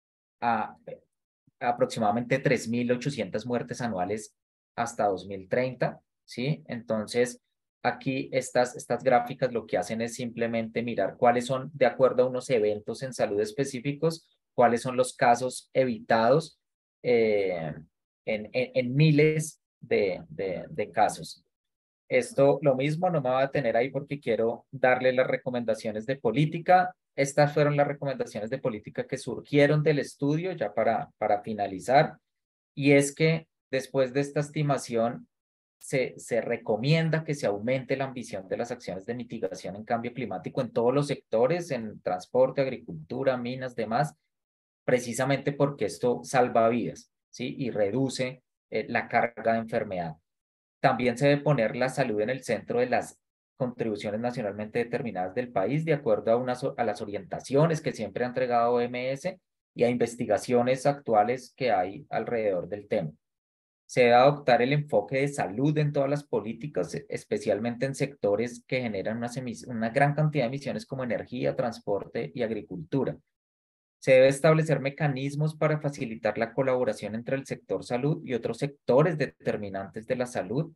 a, a aproximadamente tres mil ochocientas muertes anuales hasta dos mil treinta, ¿sí? Entonces, aquí estas, estas gráficas lo que hacen es simplemente mirar cuáles son, de acuerdo a unos eventos en salud específicos, cuáles son los casos evitados eh, en, en, en miles de, de, de casos. Esto, lo mismo, no me va a tener ahí porque quiero darle las recomendaciones de política. Estas fueron las recomendaciones de política que surgieron del estudio, ya para, para finalizar. Y es que después de esta estimación, se, se recomienda que se aumente la ambición de las acciones de mitigación en cambio climático en todos los sectores, en transporte, agricultura, minas, demás, precisamente porque esto salva vidas, ¿sí? Y reduce eh, la carga de enfermedad. También se debe poner la salud en el centro de las contribuciones nacionalmente determinadas del país, de acuerdo a, unas, a las orientaciones que siempre ha entregado O M S y a investigaciones actuales que hay alrededor del tema. Se debe adoptar el enfoque de salud en todas las políticas, especialmente en sectores que generan unas una gran cantidad de emisiones como energía, transporte y agricultura. Se debe establecer mecanismos para facilitar la colaboración entre el sector salud y otros sectores determinantes de la salud.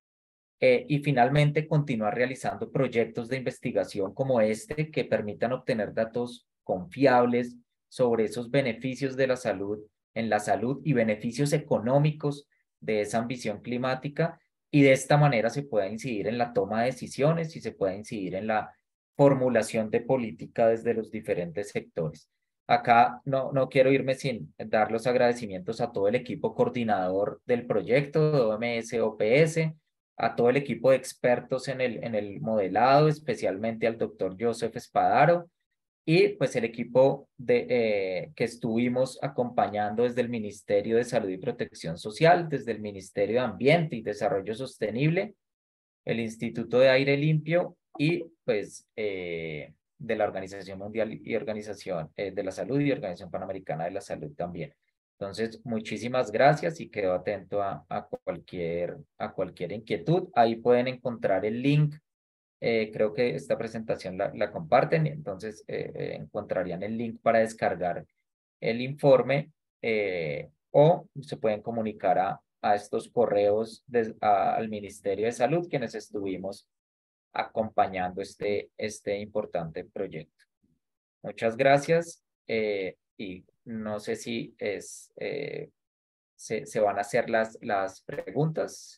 Eh, y finalmente, continuar realizando proyectos de investigación como este que permitan obtener datos confiables sobre esos beneficios de la salud, en la salud y beneficios económicos de esa ambición climática, y de esta manera se pueda incidir en la toma de decisiones y se pueda incidir en la formulación de política desde los diferentes sectores. Acá no, no quiero irme sin dar los agradecimientos a todo el equipo coordinador del proyecto de O M S O P S, a todo el equipo de expertos en el, en el modelado, especialmente al doctor Joseph Espadaro, y pues el equipo de, eh, que estuvimos acompañando desde el Ministerio de Salud y Protección Social, desde el Ministerio de Ambiente y Desarrollo Sostenible, el Instituto de Aire Limpio y pues eh, de la Organización Mundial y Organización eh, de la Salud y Organización Panamericana de la Salud también. Entonces, muchísimas gracias y quedo atento a, a, cualquier, a cualquier inquietud. Ahí pueden encontrar el link. Eh, creo que esta presentación la, la comparten, entonces eh, eh, encontrarían el link para descargar el informe eh, o se pueden comunicar a, a estos correos de, a, al Ministerio de Salud, quienes estuvimos acompañando este, este importante proyecto. Muchas gracias eh, y no sé si es, eh, se, se van a hacer las, las preguntas.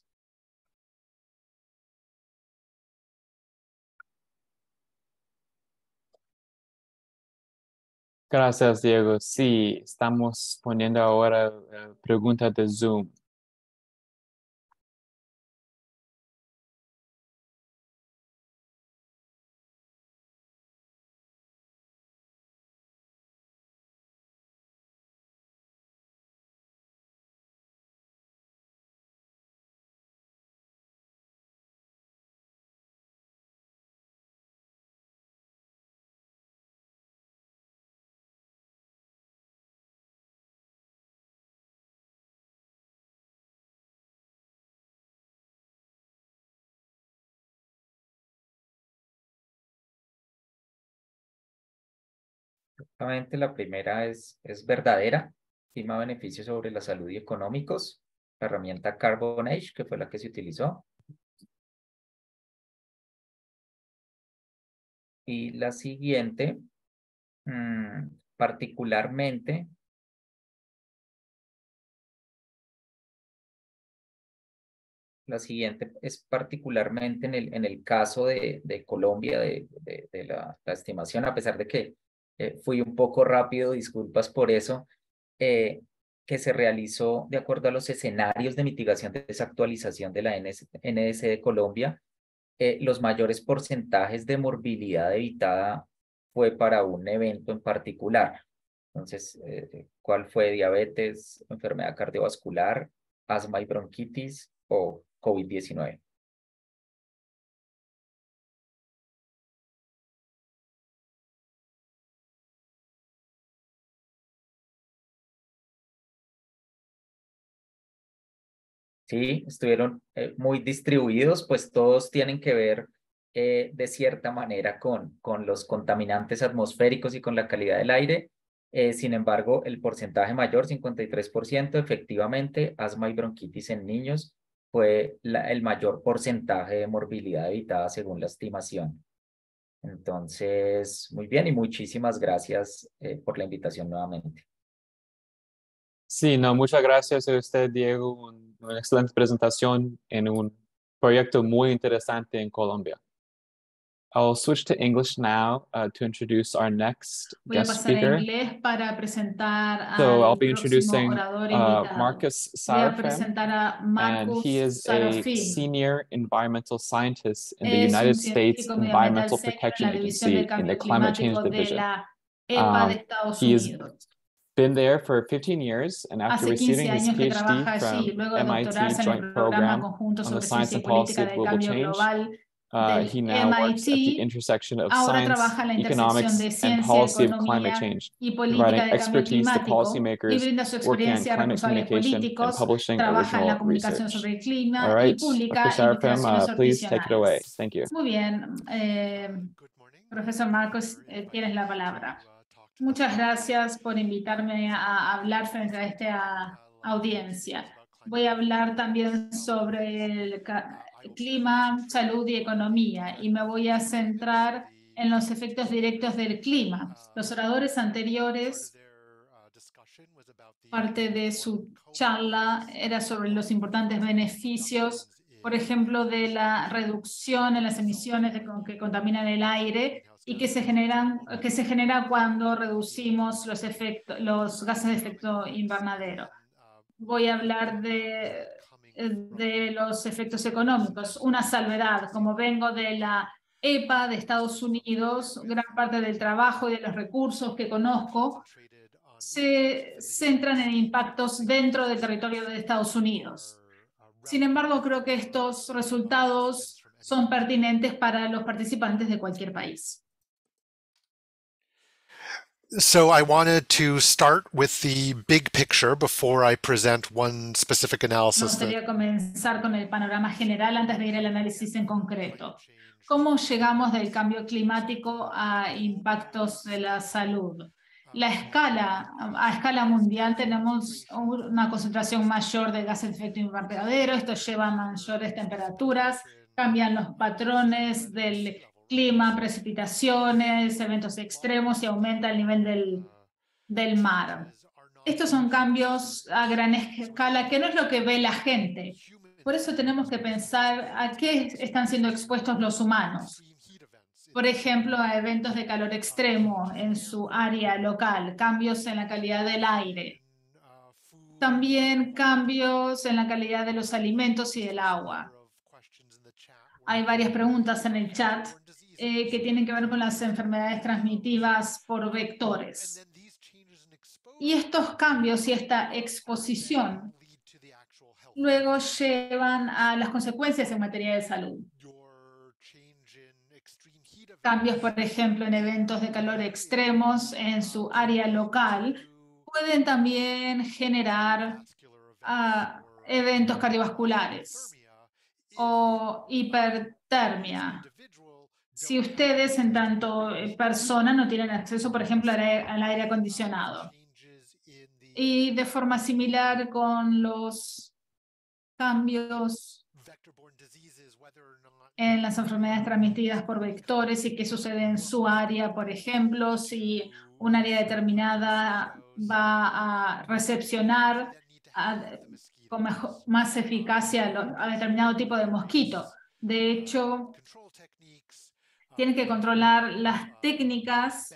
Gracias, Diego. Sí, estamos poniendo ahora uh, preguntas de Zoom. La primera es, es verdadera, estima beneficios sobre la salud y económicos, la herramienta Carbon Age, que fue la que se utilizó. Y la siguiente, mmm, particularmente, la siguiente es particularmente en el, en el caso de, de Colombia, de, de, de la, la estimación, a pesar de que eh, fui un poco rápido, disculpas por eso, eh, que se realizó de acuerdo a los escenarios de mitigación de desactualización de la N S de Colombia, eh, los mayores porcentajes de morbilidad evitada fue para un evento en particular. Entonces, eh, ¿cuál fue? Diabetes, enfermedad cardiovascular, asma y bronquitis o COVID diecinueve. Sí, estuvieron eh, muy distribuidos, pues todos tienen que ver eh, de cierta manera con, con los contaminantes atmosféricos y con la calidad del aire. Eh, sin embargo, el porcentaje mayor, cincuenta y tres por ciento, efectivamente, asma y bronquitis en niños fue la, el mayor porcentaje de morbilidad evitada según la estimación. Entonces, muy bien y muchísimas gracias eh, por la invitación nuevamente. Sí, no, muchas gracias a usted, Diego. Un, una excelente presentación en un proyecto muy interesante en Colombia. I'll switch to English now uh, to introduce our next Voy a guest pasar a speaker. inglés para presentar So I'll al be próximo introducing orador uh, invitado. Marcus Voy a Sarafim, presentar a and Marcus he is a Sarafim. senior environmental scientist in the Es un United States científico medioambiental Environmental senior en Protection la División de Agency in the Cambio Climate Change Climático de Division. la E P A de Um, Estados he has Unidos. been there for fifteen years, and after Hace receiving quince his años que PhD trabaja allí, from luego de M I T doctorarse en el Joint Programa Program Conjunto on the sobre Science Ciencia y and Policy Política of del Global Cambio Change, Global uh, del he now works at the M I T, intersection of ahora science, trabaja en la intersección economics, de and ciencia, policy of climate economía change, y política providing de cambio expertise to climático y policymakers brinda su working on experiencia a climate responsables communication and políticos, publishing trabaja en la original comunicación research. sobre el All clima y right, publica Doctor Sarafim, investigaciones uh, please take it away. originales. Thank you. Muy bien, eh, profesor Marcos, eh, tienes la palabra. Muchas gracias por invitarme a hablar frente a esta audiencia. Voy a hablar también sobre el clima, salud y economía y me voy a centrar en los efectos directos del clima. Los oradores anteriores, parte de su charla era sobre los importantes beneficios, por ejemplo, de la reducción en las emisiones de, que contaminan el aire y que se generan, que se genera cuando reducimos los, efectos, los gases de efecto invernadero. Voy a hablar de, de los efectos económicos. Una salvedad, como vengo de la E P A de Estados Unidos, gran parte del trabajo y de los recursos que conozco se centran en impactos dentro del territorio de Estados Unidos. Sin embargo, creo que estos resultados son pertinentes para los participantes de cualquier país. So I wanted to start with the big picture before I present one specific Me analysis. gustaría comenzar con el panorama general antes de ir al análisis en concreto. ¿Cómo llegamos del cambio climático a impactos de la salud? La escala, a escala mundial tenemos una concentración mayor de gases de efecto invernadero, esto lleva a mayores temperaturas, cambian los patrones del clima, precipitaciones, eventos extremos y aumenta el nivel del, del mar. Estos son cambios a gran escala, que no es lo que ve la gente. Por eso tenemos que pensar a qué están siendo expuestos los humanos. Por ejemplo, a eventos de calor extremo en su área local, cambios en la calidad del aire. También cambios en la calidad de los alimentos y del agua. Hay varias preguntas en el chat eh, que tienen que ver con las enfermedades transmitidas por vectores. Y estos cambios y esta exposición luego llevan a las consecuencias en materia de salud. Cambios, por ejemplo, en eventos de calor extremos en su área local pueden también generar uh, eventos cardiovasculares o hipertermia. Si ustedes, en tanto persona, no tienen acceso, por ejemplo, al aire, al aire acondicionado. Y de forma similar con los cambios en las enfermedades transmitidas por vectores y qué sucede en su área, por ejemplo, si un área determinada va a recepcionar a, con mejor, más eficacia a, a determinado tipo de mosquito. De hecho, tienen que controlar las técnicas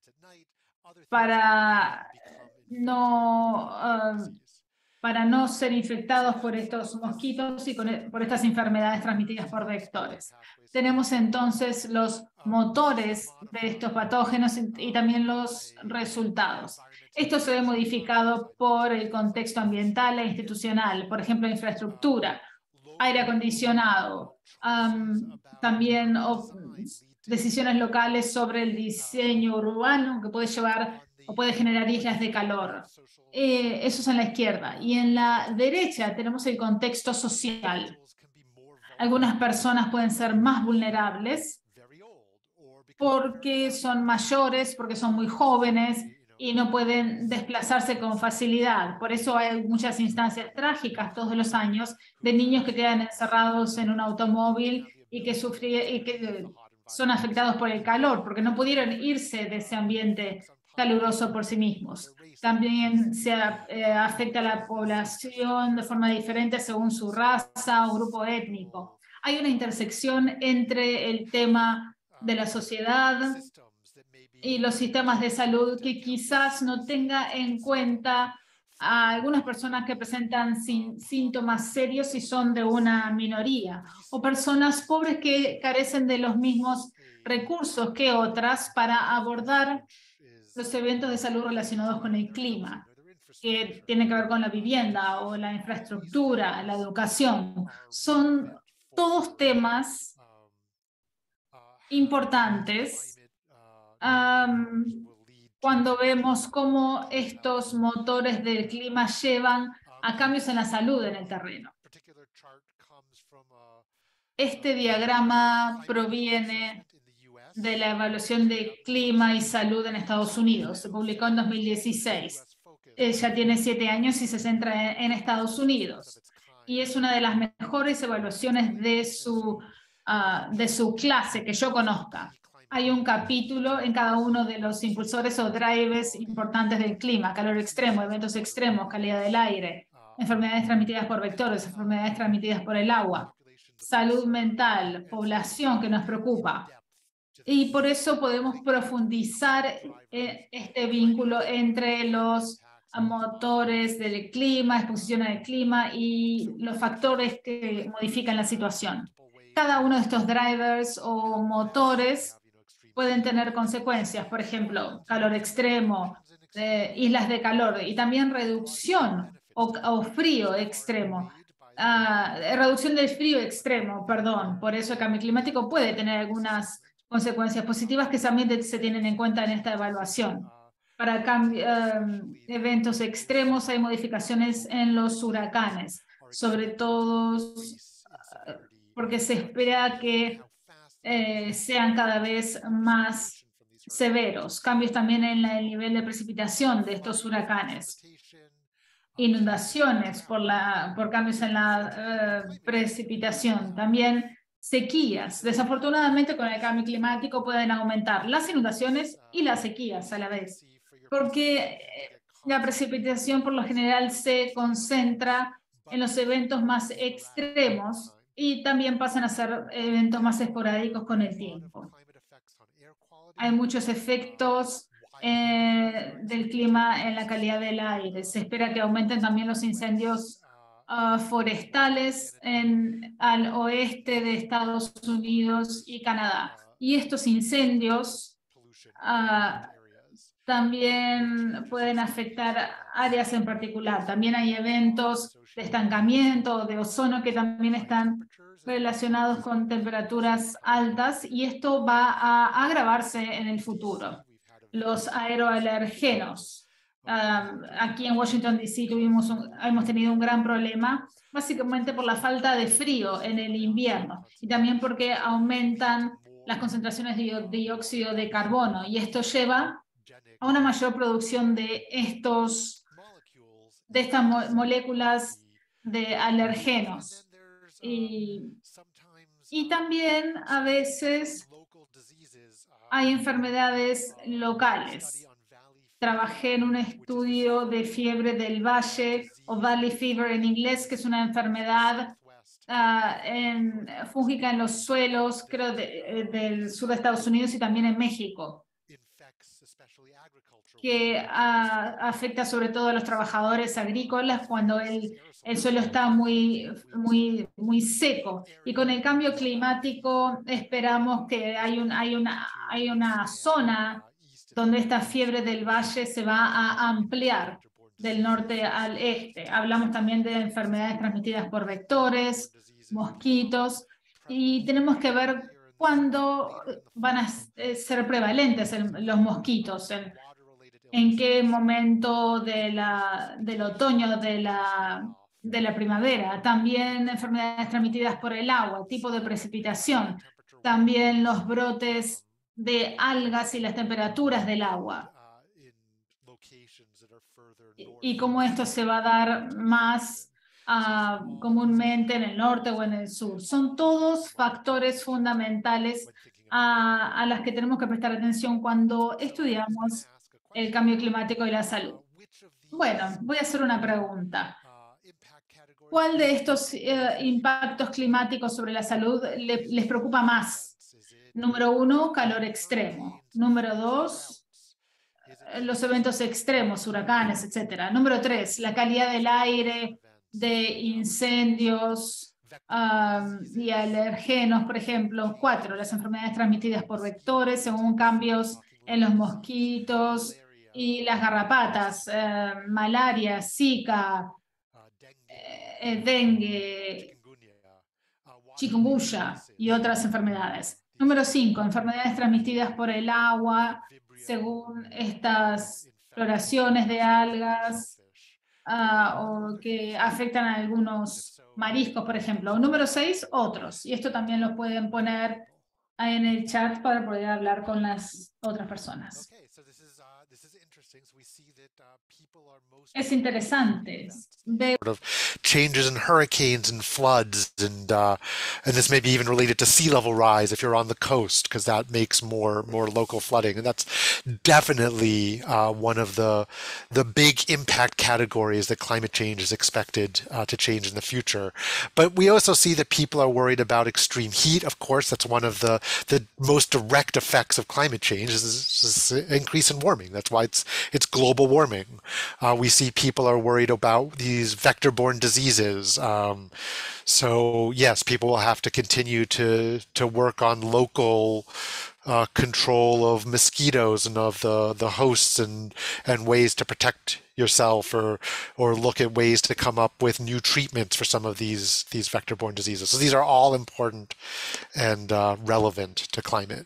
para no, uh, para no ser infectados por estos mosquitos y con, por estas enfermedades transmitidas por vectores. Tenemos entonces los motores de estos patógenos y, y también los resultados. Esto se ve modificado por el contexto ambiental e institucional, por ejemplo, infraestructura, aire acondicionado, um, también oh, decisiones locales sobre el diseño urbano que puede llevar o puede generar islas de calor. Eh, eso es en la izquierda. Y en la derecha tenemos el contexto social. Algunas personas pueden ser más vulnerables porque son mayores, porque son muy jóvenes y no pueden desplazarse con facilidad. Por eso hay muchas instancias trágicas todos los años de niños que quedan encerrados en un automóvil y que, sufrí, y que son afectados por el calor, porque no pudieron irse de ese ambiente caluroso por sí mismos. También se eh, afecta a la población de forma diferente según su raza o grupo étnico. Hay una intersección entre el tema de la sociedad y los sistemas de salud que quizás no tenga en cuenta a algunas personas que presentan sin, síntomas serios y son de una minoría, o personas pobres que carecen de los mismos recursos que otras para abordar los eventos de salud relacionados con el clima, que tienen que ver con la vivienda o la infraestructura, la educación. Son todos temas importantes um, cuando vemos cómo estos motores del clima llevan a cambios en la salud en el terreno. Este diagrama proviene de la evaluación de clima y salud en Estados Unidos. Se publicó en dos mil dieciséis. Eh, ya tiene siete años y se centra en, en Estados Unidos. Y es una de las mejores evaluaciones de su, uh, de su clase que yo conozca. Hay un capítulo en cada uno de los impulsores o drivers importantes del clima: calor extremo, eventos extremos, calidad del aire, enfermedades transmitidas por vectores, enfermedades transmitidas por el agua, salud mental, población que nos preocupa. Y por eso podemos profundizar eh, este vínculo entre los motores del clima, exposición al clima y los factores que modifican la situación. Cada uno de estos drivers o motores pueden tener consecuencias, por ejemplo, calor extremo, eh, islas de calor y también reducción o, o frío extremo. uh, reducción del frío extremo, perdón. Por eso el cambio climático puede tener algunas consecuencias positivas que también se tienen en cuenta en esta evaluación. Para uh, eventos extremos hay modificaciones en los huracanes, sobre todo uh, porque se espera que eh, sean cada vez más severos. Cambios también en la, el nivel de precipitación de estos huracanes. Inundaciones por, la, por cambios en la uh, precipitación. También sequías. Desafortunadamente, con el cambio climático pueden aumentar las inundaciones y las sequías a la vez, porque la precipitación por lo general se concentra en los eventos más extremos y también pasan a ser eventos más esporádicos con el tiempo. Hay muchos efectos eh, del clima en la calidad del aire. Se espera que aumenten también los incendios uh, forestales en, al oeste de Estados Unidos y Canadá. Y estos incendios uh, también pueden afectar áreas en particular. También hay eventos de estancamiento, de ozono, que también están relacionados con temperaturas altas, y esto va a agravarse en el futuro. Los aeroalergenos. Um, aquí en Washington, D C tuvimos un, hemos tenido un gran problema, básicamente por la falta de frío en el invierno y también porque aumentan las concentraciones de dióxido de carbono, y esto lleva a una mayor producción de, estos, de estas mo moléculas de alergenos. Y, y también a veces hay enfermedades locales. Trabajé en un estudio de fiebre del valle, o Valley Fever en inglés, que es una enfermedad uh, en, fúngica en los suelos, creo, de, del sur de Estados Unidos y también en México, que uh, afecta sobre todo a los trabajadores agrícolas cuando el, el suelo está muy, muy, muy seco. Y con el cambio climático esperamos que hay, un, hay, una, hay una zona donde esta fiebre del valle se va a ampliar del norte al este. Hablamos también de enfermedades transmitidas por vectores, mosquitos, y tenemos que ver cuándo van a ser prevalentes los mosquitos, en, en qué momento de la, del otoño, de la, de la primavera. También enfermedades transmitidas por el agua, tipo de precipitación, también los brotes de algas y las temperaturas del agua. Y, y cómo esto se va a dar más uh, comúnmente en el norte o en el sur. Son todos factores fundamentales a, a las que tenemos que prestar atención cuando estudiamos el cambio climático y la salud. Bueno, voy a hacer una pregunta. ¿Cuál de estos uh, impactos climáticos sobre la salud le, les preocupa más? Número uno, calor extremo. Número dos, los eventos extremos, huracanes, etcétera. Número tres, la calidad del aire, de incendios um, y alergenos, por ejemplo. Cuatro, las enfermedades transmitidas por vectores según cambios en los mosquitos y las garrapatas, eh, malaria, zika, eh, dengue, chikungunya y otras enfermedades. Número cinco, enfermedades transmitidas por el agua, según estas floraciones de algas uh, o que afectan a algunos mariscos, por ejemplo. Número seis, otros. Y esto también lo pueden poner en el chat para poder hablar con las otras personas. Es interesante. Sort of changes in hurricanes and floods, and uh, and this may be even related to sea level rise if you're on the coast, because that makes more more local flooding, and that's definitely uh, one of the the big impact categories that climate change is expected uh, to change in the future. But we also see that people are worried about extreme heat. Of course, that's one of the the most direct effects of climate change is this increase in warming. That's why it's it's global warming. Uh, we see people are worried about these vector-borne diseases. Um, so yes, people will have to continue to to work on local uh, control of mosquitoes and of the, the hosts and, and ways to protect yourself, or or look at ways to come up with new treatments for some of these, these vector-borne diseases. So these are all important and uh, relevant to climate.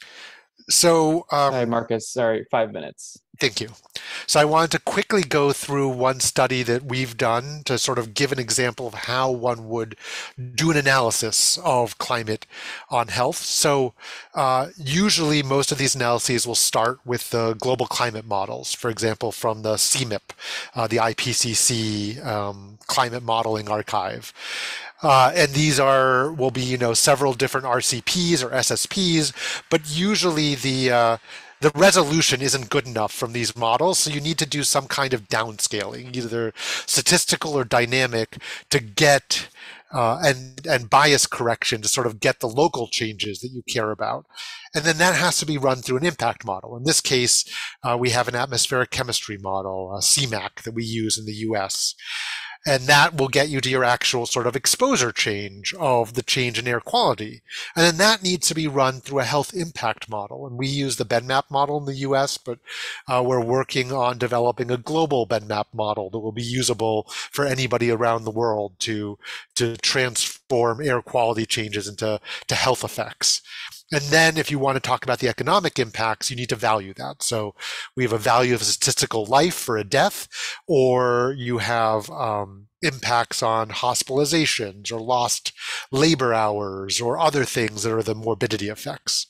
So, um, Hi, Marcus. Sorry, five minutes. Thank you. So I wanted to quickly go through one study that we've done to sort of give an example of how one would do an analysis of climate on health. So uh, usually most of these analyses will start with the global climate models, for example, from the C M I P, uh, the I P C C um, Climate Modeling Archive. Uh, and these are, will be, you know, several different R C Ps or S S Ps, but usually the, uh, the resolution isn't good enough from these models, so you need to do some kind of downscaling, either statistical or dynamic, to get uh, and and bias correction to sort of get the local changes that you care about. And then that has to be run through an impact model. In this case, uh, we have an atmospheric chemistry model, a C MAC, that we use in the U S. And that will get you to your actual sort of exposure change of the change in air quality. And then that needs to be run through a health impact model. And we use the BenMap model in the U S, but uh, we're working on developing a global BenMap model that will be usable for anybody around the world to, to transform air quality changes into to health effects. And then if you want to talk about the economic impacts, you need to value that. So we have a value of a statistical life for a death, or you have um, impacts on hospitalizations or lost labor hours or other things that are the morbidity effects.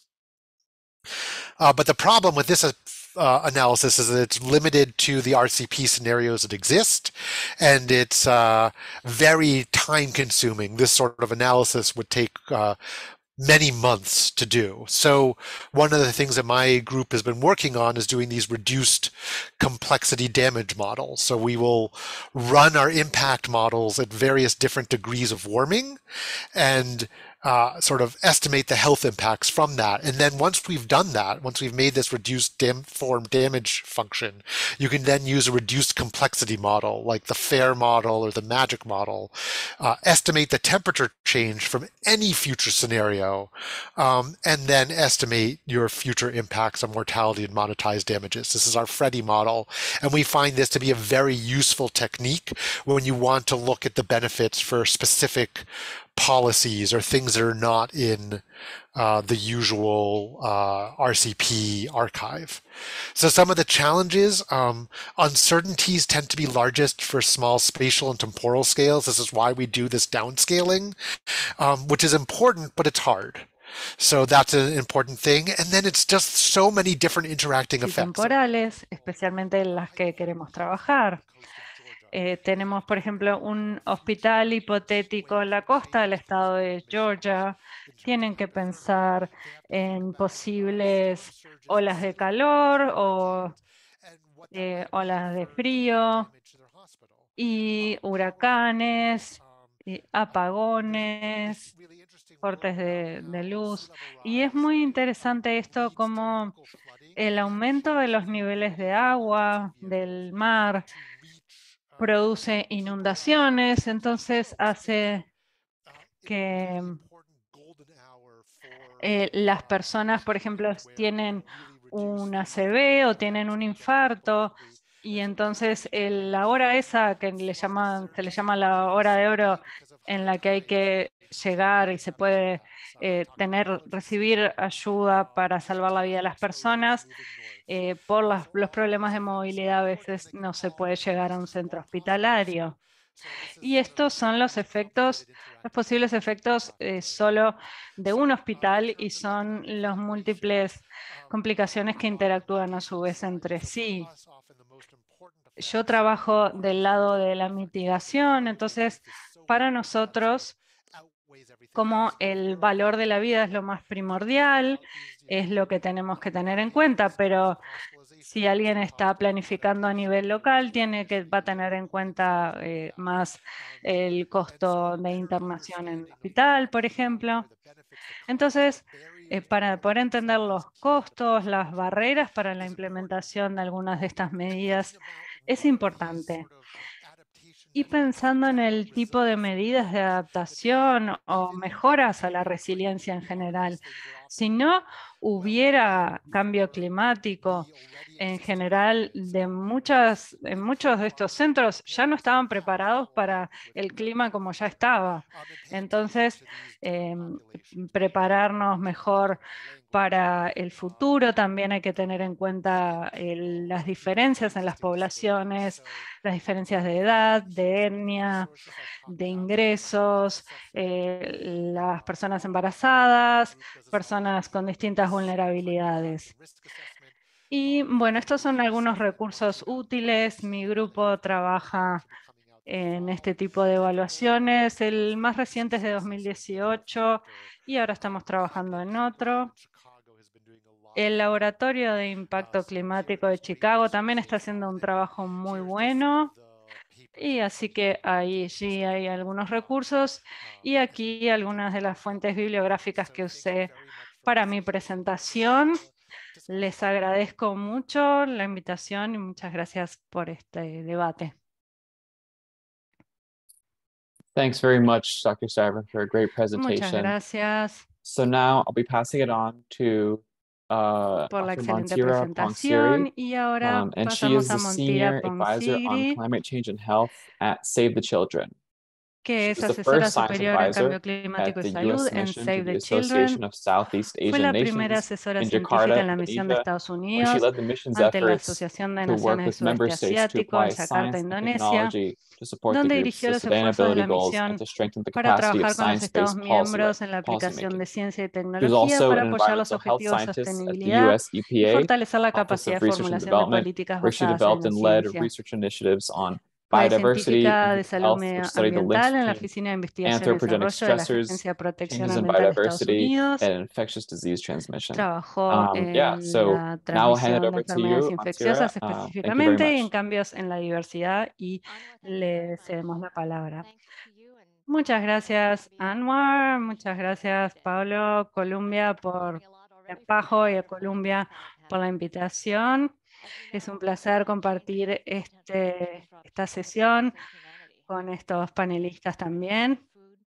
Uh, but the problem with this uh, analysis is that it's limited to the R C P scenarios that exist, and it's uh, very time consuming. This sort of analysis would take uh, many months to do. So one of the things that my group has been working on is doing these reduced complexity damage models. So we will run our impact models at various different degrees of warming and uh, sort of estimate the health impacts from that. And then once we've done that, once we've made this reduced dam form damage function, you can then use a reduced complexity model like the FAIR model or the MAGIC model, uh, estimate the temperature change from any future scenario, um, and then estimate your future impacts on mortality and monetized damages. This is our Freddy model, and we find this to be a very useful technique when you want to look at the benefits for specific policies or things that are not in uh, the usual uh, R C P archive. So some of the challenges, um, uncertainties tend to be largest for small spatial and temporal scales. This is why we do this downscaling, um, which is important, but it's hard. So that's an important thing. And then it's just so many different interacting y effects. temporales, especialmente las que queremos trabajar. Eh, tenemos, por ejemplo, un hospital hipotético en la costa del estado de Georgia. Tienen que pensar en posibles olas de calor o eh, olas de frío y huracanes, y apagones, cortes de, de luz. Y es muy interesante esto, como el aumento de los niveles de agua del mar produce inundaciones, entonces hace que eh, las personas, por ejemplo, tienen un A C V o tienen un infarto, y entonces el, la hora esa que le llaman, se le llama la hora de oro, en la que hay que llegar y se puede eh, tener, recibir ayuda para salvar la vida de las personas. Eh, por las, los problemas de movilidad a veces no se puede llegar a un centro hospitalario. Y estos son los efectos, los posibles efectos eh, solo de un hospital, y son las múltiples complicaciones que interactúan a su vez entre sí. Yo trabajo del lado de la mitigación, entonces para nosotros, como el valor de la vida es lo más primordial, es lo que tenemos que tener en cuenta, pero si alguien está planificando a nivel local, tiene que, va a tener en cuenta eh, más el costo de internación en el hospital, por ejemplo. Entonces, eh, para poder entender los costos, las barreras para la implementación de algunas de estas medidas, es importante. Y pensando en el tipo de medidas de adaptación o mejoras a la resiliencia en general, sino hubiera cambio climático, en general, de muchas, en muchos de estos centros ya no estaban preparados para el clima como ya estaba. Entonces, eh, prepararnos mejor para el futuro. También hay que tener en cuenta el, las diferencias en las poblaciones, las diferencias de edad, de etnia, de ingresos, eh, las personas embarazadas, personas con distintas vulnerabilidades. Y bueno, estos son algunos recursos útiles. Mi grupo trabaja en este tipo de evaluaciones. El más reciente es de dos mil dieciocho y ahora estamos trabajando en otro. El Laboratorio de Impacto Climático de Chicago también está haciendo un trabajo muy bueno. Y así que ahí sí hay algunos recursos y aquí algunas de las fuentes bibliográficas que usé para mi presentación. Les agradezco mucho la invitación y muchas gracias por este debate. Thanks very much, Doctor Sarver, for a great Muchas presentation. gracias So now I'll be passing it on to uh, por la Doctor excelente Montira presentación Pongsiri, y ahora um, and she pasamos is a the Montira Senior Advisor on Ponsiri, Climate Change and Health at Save the Children. que She es was the asesora first science superior en advisor cambio climático at y the U salud S en mission to Save the the Children. Association of Southeast Fue Asian la primera Nations asesora in científica Jakarta, en la misión de Indonesia, Estados where she Unidos led the mission's ante la efforts Asociación de to work Naciones with del member Sudeste states to Asiático en apply Yakarta, science and Indonesia, technology to support the donde group's dirigió los esfuerzos de sustainability la goals misión and to strengthen the para capacity of trabajar con los Estados science-based policy, miembros en la policy aplicación making. de ciencia y She was tecnología also para an apoyar los environmental health objetivos de scientist at the sostenibilidad U S E y P A fortalecer la Office capacidad of de Research and formulación de Development, políticas where she basadas en developed la and led ciencia. research initiatives on Fue biodiversity and científica de human salud health, which studied the links ambiental en la between Oficina de Investigación y anthropogenic Desarrollo de la stressors, Agencia de Protección changes in Ambiental de Estados biodiversity, Unidos. and infectious disease transmission. Trabajó Um, yeah, en so la now I'll hand it transmisión de over to enfermedades you, Montira. infecciosas Uh, thank you very específicamente y en much. cambios en la diversidad, y le cedemos la palabra. Muchas gracias, Anwar. Muchas gracias, Pablo, Columbia, por el Pajo y a Columbia por la invitación. Es un placer compartir este, esta sesión con estos panelistas también.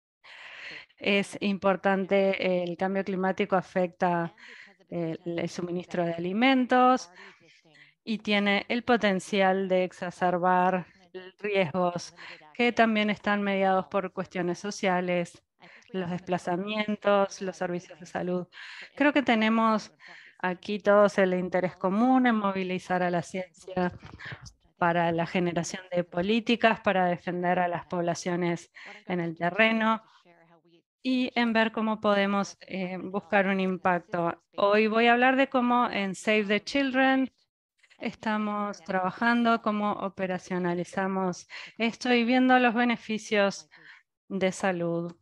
Es importante, el cambio climático afecta el, el suministro de alimentos y tiene el potencial de exacerbar riesgos que también están mediados por cuestiones sociales, los desplazamientos, los servicios de salud. Creo que tenemos aquí todos el interés común en movilizar a la ciencia para la generación de políticas, para defender a las poblaciones en el terreno y en ver cómo podemos eh, buscar un impacto. Hoy voy a hablar de cómo en Save the Children estamos trabajando, cómo operacionalizamos esto y viendo los beneficios de salud.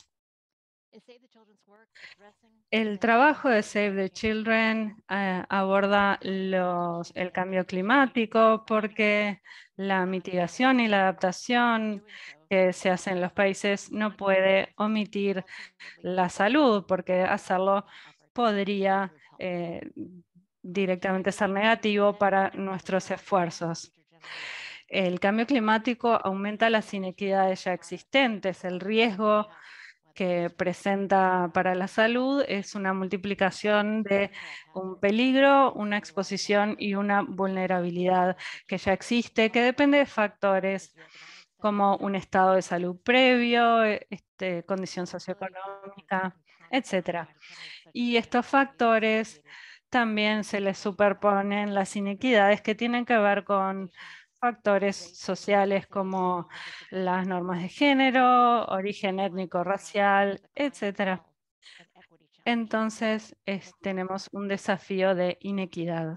El trabajo de Save the Children eh, aborda los, el cambio climático porque la mitigación y la adaptación que se hace en los países no puede omitir la salud, porque hacerlo podría eh, directamente ser negativo para nuestros esfuerzos. El cambio climático aumenta las inequidades ya existentes. El riesgo que presenta para la salud es una multiplicación de un peligro, una exposición y una vulnerabilidad que ya existe, que depende de factores como un estado de salud previo, este, condición socioeconómica, etcétera. Y estos factores también se les superponen las inequidades que tienen que ver con factores sociales como las normas de género, origen étnico, racial, etcétera. Entonces es, tenemos un desafío de inequidad.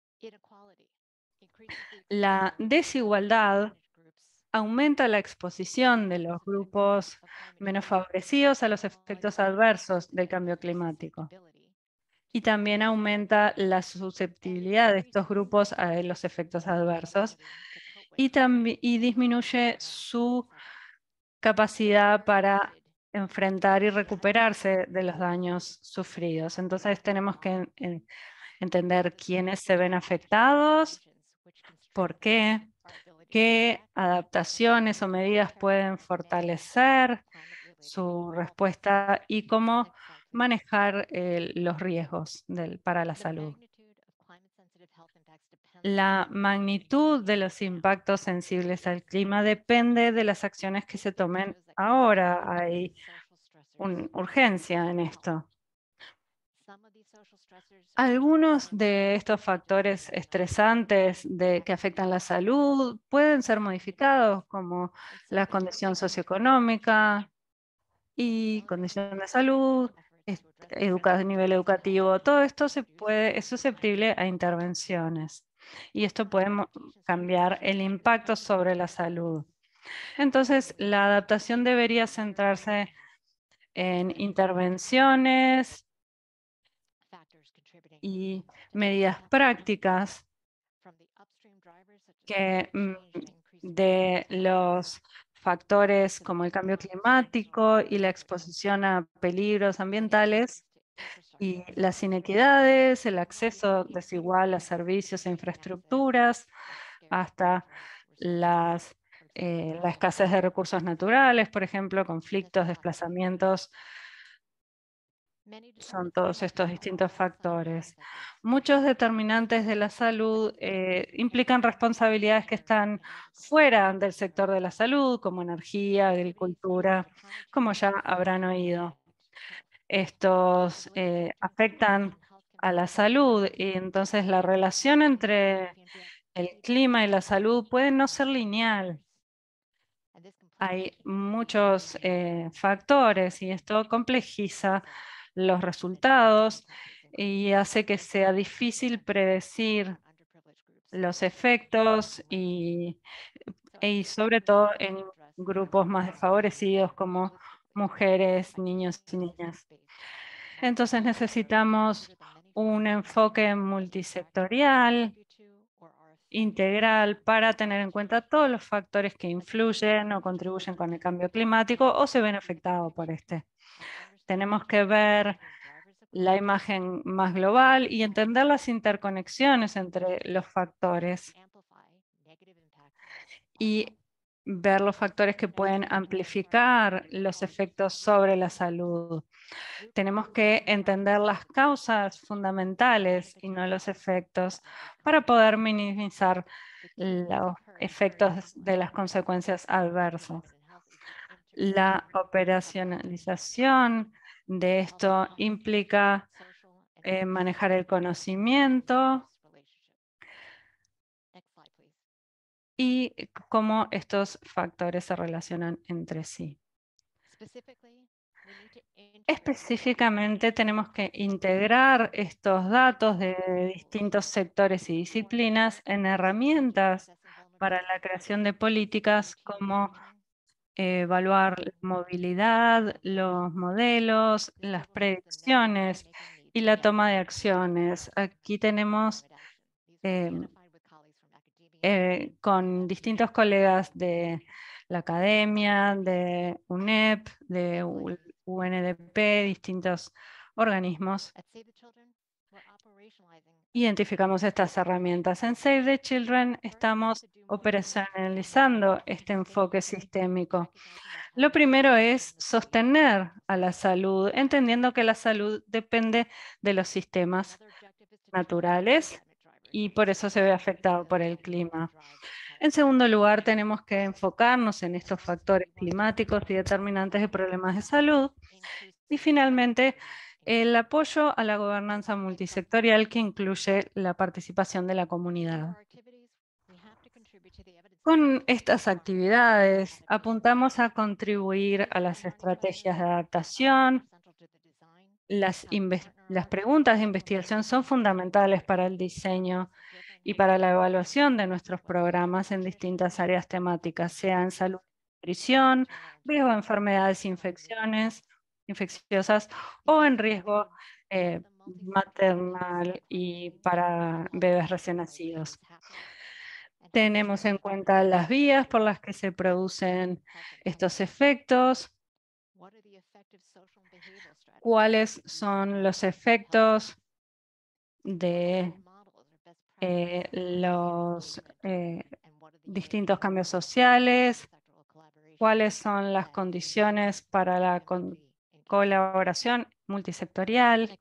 La desigualdad aumenta la exposición de los grupos menos favorecidos a los efectos adversos del cambio climático. Y también aumenta la susceptibilidad de estos grupos a los efectos adversos y, y disminuye su capacidad para enfrentar y recuperarse de los daños sufridos. Entonces tenemos que en, entender quiénes se ven afectados, por qué, qué adaptaciones o medidas pueden fortalecer su respuesta y cómo manejar eh, los riesgos del, para la salud. La magnitud de los impactos sensibles al clima depende de las acciones que se tomen ahora. Hay una urgencia en esto. Algunos de estos factores estresantes de, que afectan la salud pueden ser modificados, como la condición socioeconómica y condición de salud, educa, nivel educativo. Todo esto se puede, es susceptible a intervenciones y esto puede cambiar el impacto sobre la salud. Entonces, la adaptación debería centrarse en intervenciones y medidas prácticas que de los factores como el cambio climático y la exposición a peligros ambientales y las inequidades, el acceso desigual a servicios e infraestructuras, hasta las, eh, la escasez de recursos naturales, por ejemplo, conflictos, desplazamientos. Son todos estos distintos factores. Muchos determinantes de la salud eh, implican responsabilidades que están fuera del sector de la salud, como energía, agricultura, como ya habrán oído. Estos eh, afectan a la salud y entonces la relación entre el clima y la salud puede no ser lineal. Hay muchos eh, factores y esto complejiza los resultados y hace que sea difícil predecir los efectos y, y sobre todo en grupos más desfavorecidos como mujeres, niños y niñas. Entonces necesitamos un enfoque multisectorial, integral, para tener en cuenta todos los factores que influyen o contribuyen con el cambio climático o se ven afectados por este. Tenemos que ver la imagen más global y entender las interconexiones entre los factores y ver los factores que pueden amplificar los efectos sobre la salud. Tenemos que entender las causas fundamentales y no los efectos para poder minimizar los efectos de las consecuencias adversas. La operacionalización de esto implica eh, manejar el conocimiento y cómo estos factores se relacionan entre sí. Específicamente tenemos que integrar estos datos de distintos sectores y disciplinas en herramientas para la creación de políticas como evaluar la movilidad, los modelos, las predicciones y la toma de acciones. Aquí tenemos eh, eh, con distintos colegas de la academia, de U N E P, de U N D P, distintos organismos. Identificamos estas herramientas. En Save the Children estamos operacionalizando este enfoque sistémico. Lo primero es sostener a la salud, entendiendo que la salud depende de los sistemas naturales y por eso se ve afectado por el clima. En segundo lugar, tenemos que enfocarnos en estos factores climáticos y determinantes de problemas de salud. Y finalmente, el apoyo a la gobernanza multisectorial que incluye la participación de la comunidad. Con estas actividades apuntamos a contribuir a las estrategias de adaptación. Las, las preguntas de investigación son fundamentales para el diseño y para la evaluación de nuestros programas en distintas áreas temáticas, sea en salud y nutrición, riesgo de enfermedades e infecciones infecciosas o en riesgo eh, maternal y para bebés recién nacidos. Tenemos en cuenta las vías por las que se producen estos efectos, cuáles son los efectos de eh, los eh, distintos cambios sociales, cuáles son las condiciones para la con colaboración multisectorial.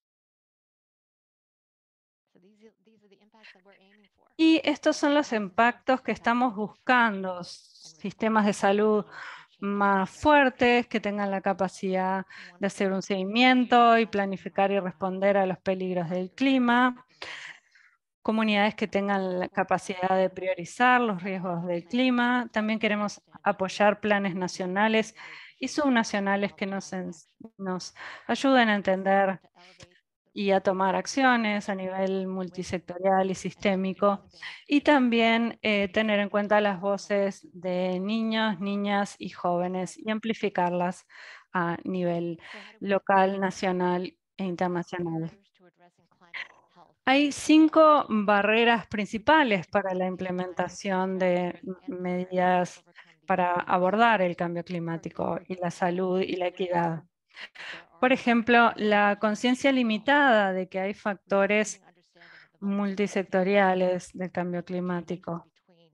Y estos son los impactos que estamos buscando, sistemas de salud más fuertes, que tengan la capacidad de hacer un seguimiento y planificar y responder a los peligros del clima, comunidades que tengan la capacidad de priorizar los riesgos del clima. También queremos apoyar planes nacionales y subnacionales que nos, nos ayuden a entender y a tomar acciones a nivel multisectorial y sistémico, y también eh, tener en cuenta las voces de niños, niñas y jóvenes y amplificarlas a nivel local, nacional e internacional. Hay cinco barreras principales para la implementación de medidas para abordar el cambio climático y la salud y la equidad. Por ejemplo, la conciencia limitada de que hay factores multisectoriales del cambio climático.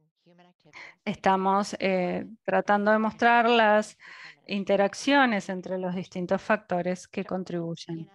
Estamos eh, tratando de mostrar las interacciones entre los distintos factores que contribuyen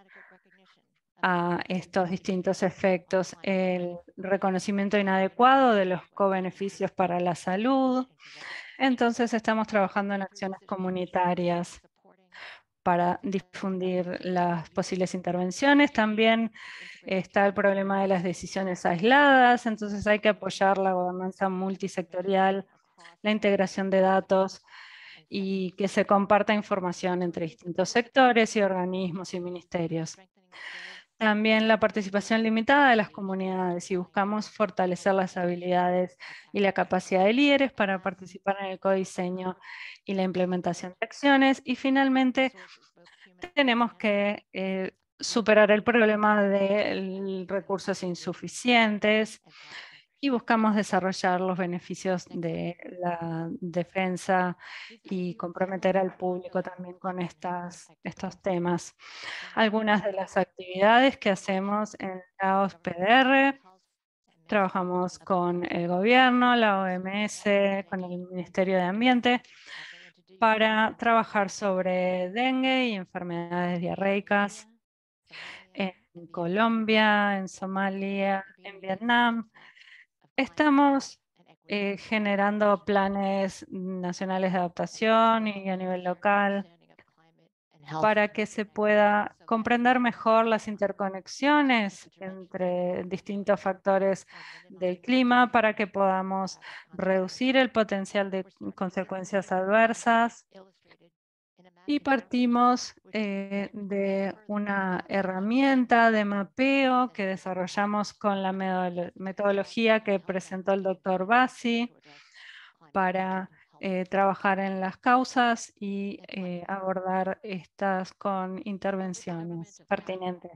a estos distintos efectos. El reconocimiento inadecuado de los co-beneficios para la salud. Entonces estamos trabajando en acciones comunitarias para difundir las posibles intervenciones. También está el problema de las decisiones aisladas, entonces hay que apoyar la gobernanza multisectorial, la integración de datos y que se comparta información entre distintos sectores y organismos y ministerios. También la participación limitada de las comunidades, y buscamos fortalecer las habilidades y la capacidad de líderes para participar en el codiseño y la implementación de acciones. Y finalmente, tenemos que eh, superar el problema de recursos insuficientes y buscamos desarrollar los beneficios de la defensa y comprometer al público también con estas, estos temas. Algunas de las actividades que hacemos en Laos P D R, trabajamos con el gobierno, la O M S, con el Ministerio de Ambiente, para trabajar sobre dengue y enfermedades diarreicas en Colombia, en Somalia, en Vietnam. Estamos eh, generando planes nacionales de adaptación y a nivel local para que se pueda comprender mejor las interconexiones entre distintos factores del clima, para que podamos reducir el potencial de consecuencias adversas. Y partimos eh, de una herramienta de mapeo que desarrollamos con la metodología que presentó el doctor Bassi para eh, trabajar en las causas y eh, abordar estas con intervenciones pertinentes.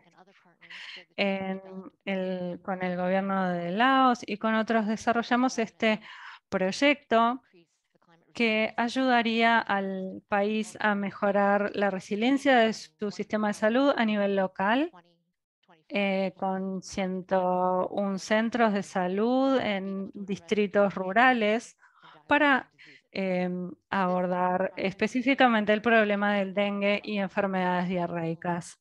En el, con el gobierno de Laos y con otros desarrollamos este proyecto que ayudaría al país a mejorar la resiliencia de su sistema de salud a nivel local, eh, con ciento uno centros de salud en distritos rurales, para eh, abordar específicamente el problema del dengue y enfermedades diarreicas.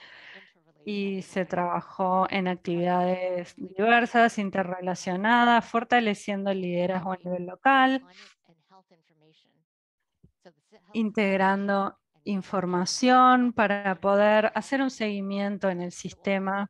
Y se trabajó en actividades diversas, interrelacionadas, fortaleciendo el liderazgo a nivel local, integrando información para poder hacer un seguimiento en el sistema,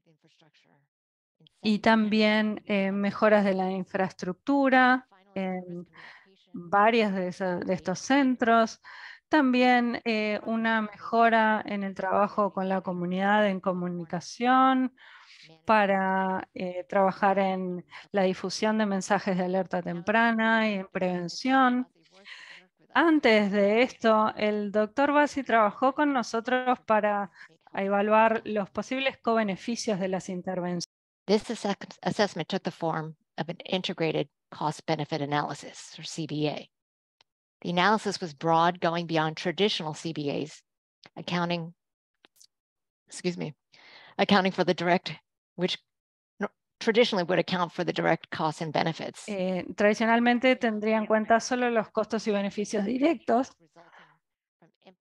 y también eh, mejoras de la infraestructura en varios de, esos, de estos centros. También eh, una mejora en el trabajo con la comunidad en comunicación para eh, trabajar en la difusión de mensajes de alerta temprana y en prevención. Antes de esto, el doctor Bassi trabajó con nosotros para evaluar los posibles co-beneficios de las intervenciones. This assessment took the form of an integrated cost-benefit analysis, or C B A. The analysis was broad, going beyond traditional C B As, accounting, excuse me, accounting for the direct, which traditionally would account for the direct costs and benefits. Eh, tradicionalmente tendría en cuenta solo los costos y beneficios directos,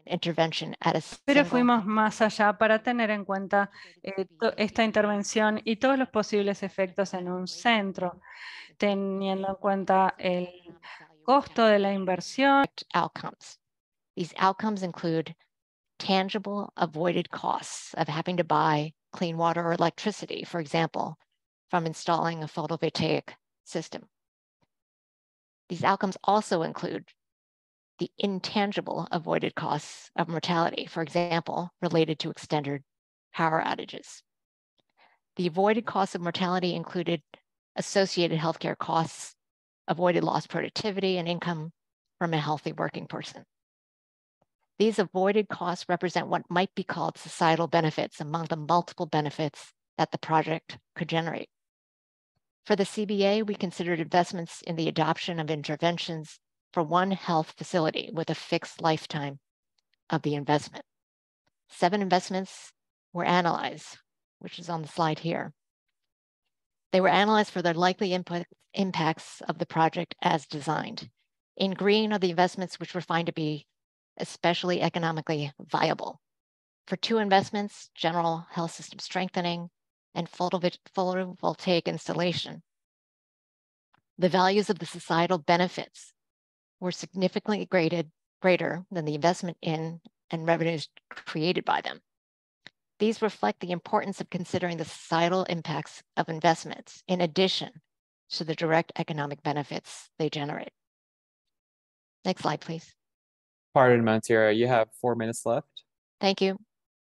intervention at a Pero single fuimos más allá para tener en cuenta eh, esta intervención y todos los posibles efectos en un centro, teniendo en cuenta el costo de la inversión. outcomes. These outcomes include tangible avoided costs of having to buy clean water or electricity, for example, from installing a photovoltaic system. These outcomes also include the intangible avoided costs of mortality, for example, related to extended power outages. The avoided costs of mortality included associated healthcare costs, avoided lost productivity and income from a healthy working person. These avoided costs represent what might be called societal benefits among the multiple benefits that the project could generate. For the C B A, we considered investments in the adoption of interventions for one health facility with a fixed lifetime of the investment. Seven investments were analyzed, which is on the slide here. They were analyzed for their likely input, impacts of the project as designed. In green are the investments which were found to be especially economically viable. For two investments, general health system strengthening and photovoltaic installation, the values of the societal benefits were significantly graded, greater than the investment in and revenues created by them. These reflect the importance of considering the societal impacts of investments in addition to the direct economic benefits they generate. Next slide, please. Pardon, Mantiera, you have four minutes left. Thank you.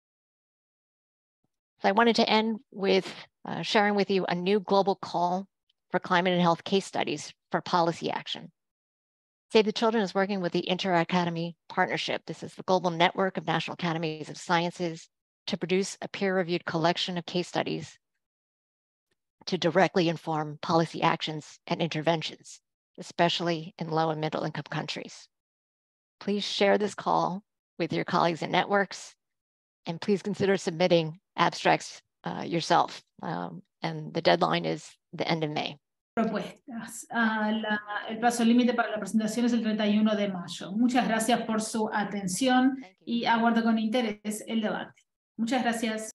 So I wanted to end with uh, sharing with you a new global call for climate and health case studies for policy action. Save the Children is working with the Inter-Academy Partnership. This is the global network of National Academies of Sciences to produce a peer-reviewed collection of case studies to directly inform policy actions and interventions, especially in low and middle income countries. Please share this call with your colleagues and networks, and please consider submitting abstracts uh, yourself. Um, and the deadline is the end of May. Propuestas. Uh, la, el plazo límite para la presentación es el treinta y uno de mayo. Muchas gracias por su atención y aguardo con interés el debate. Muchas gracias.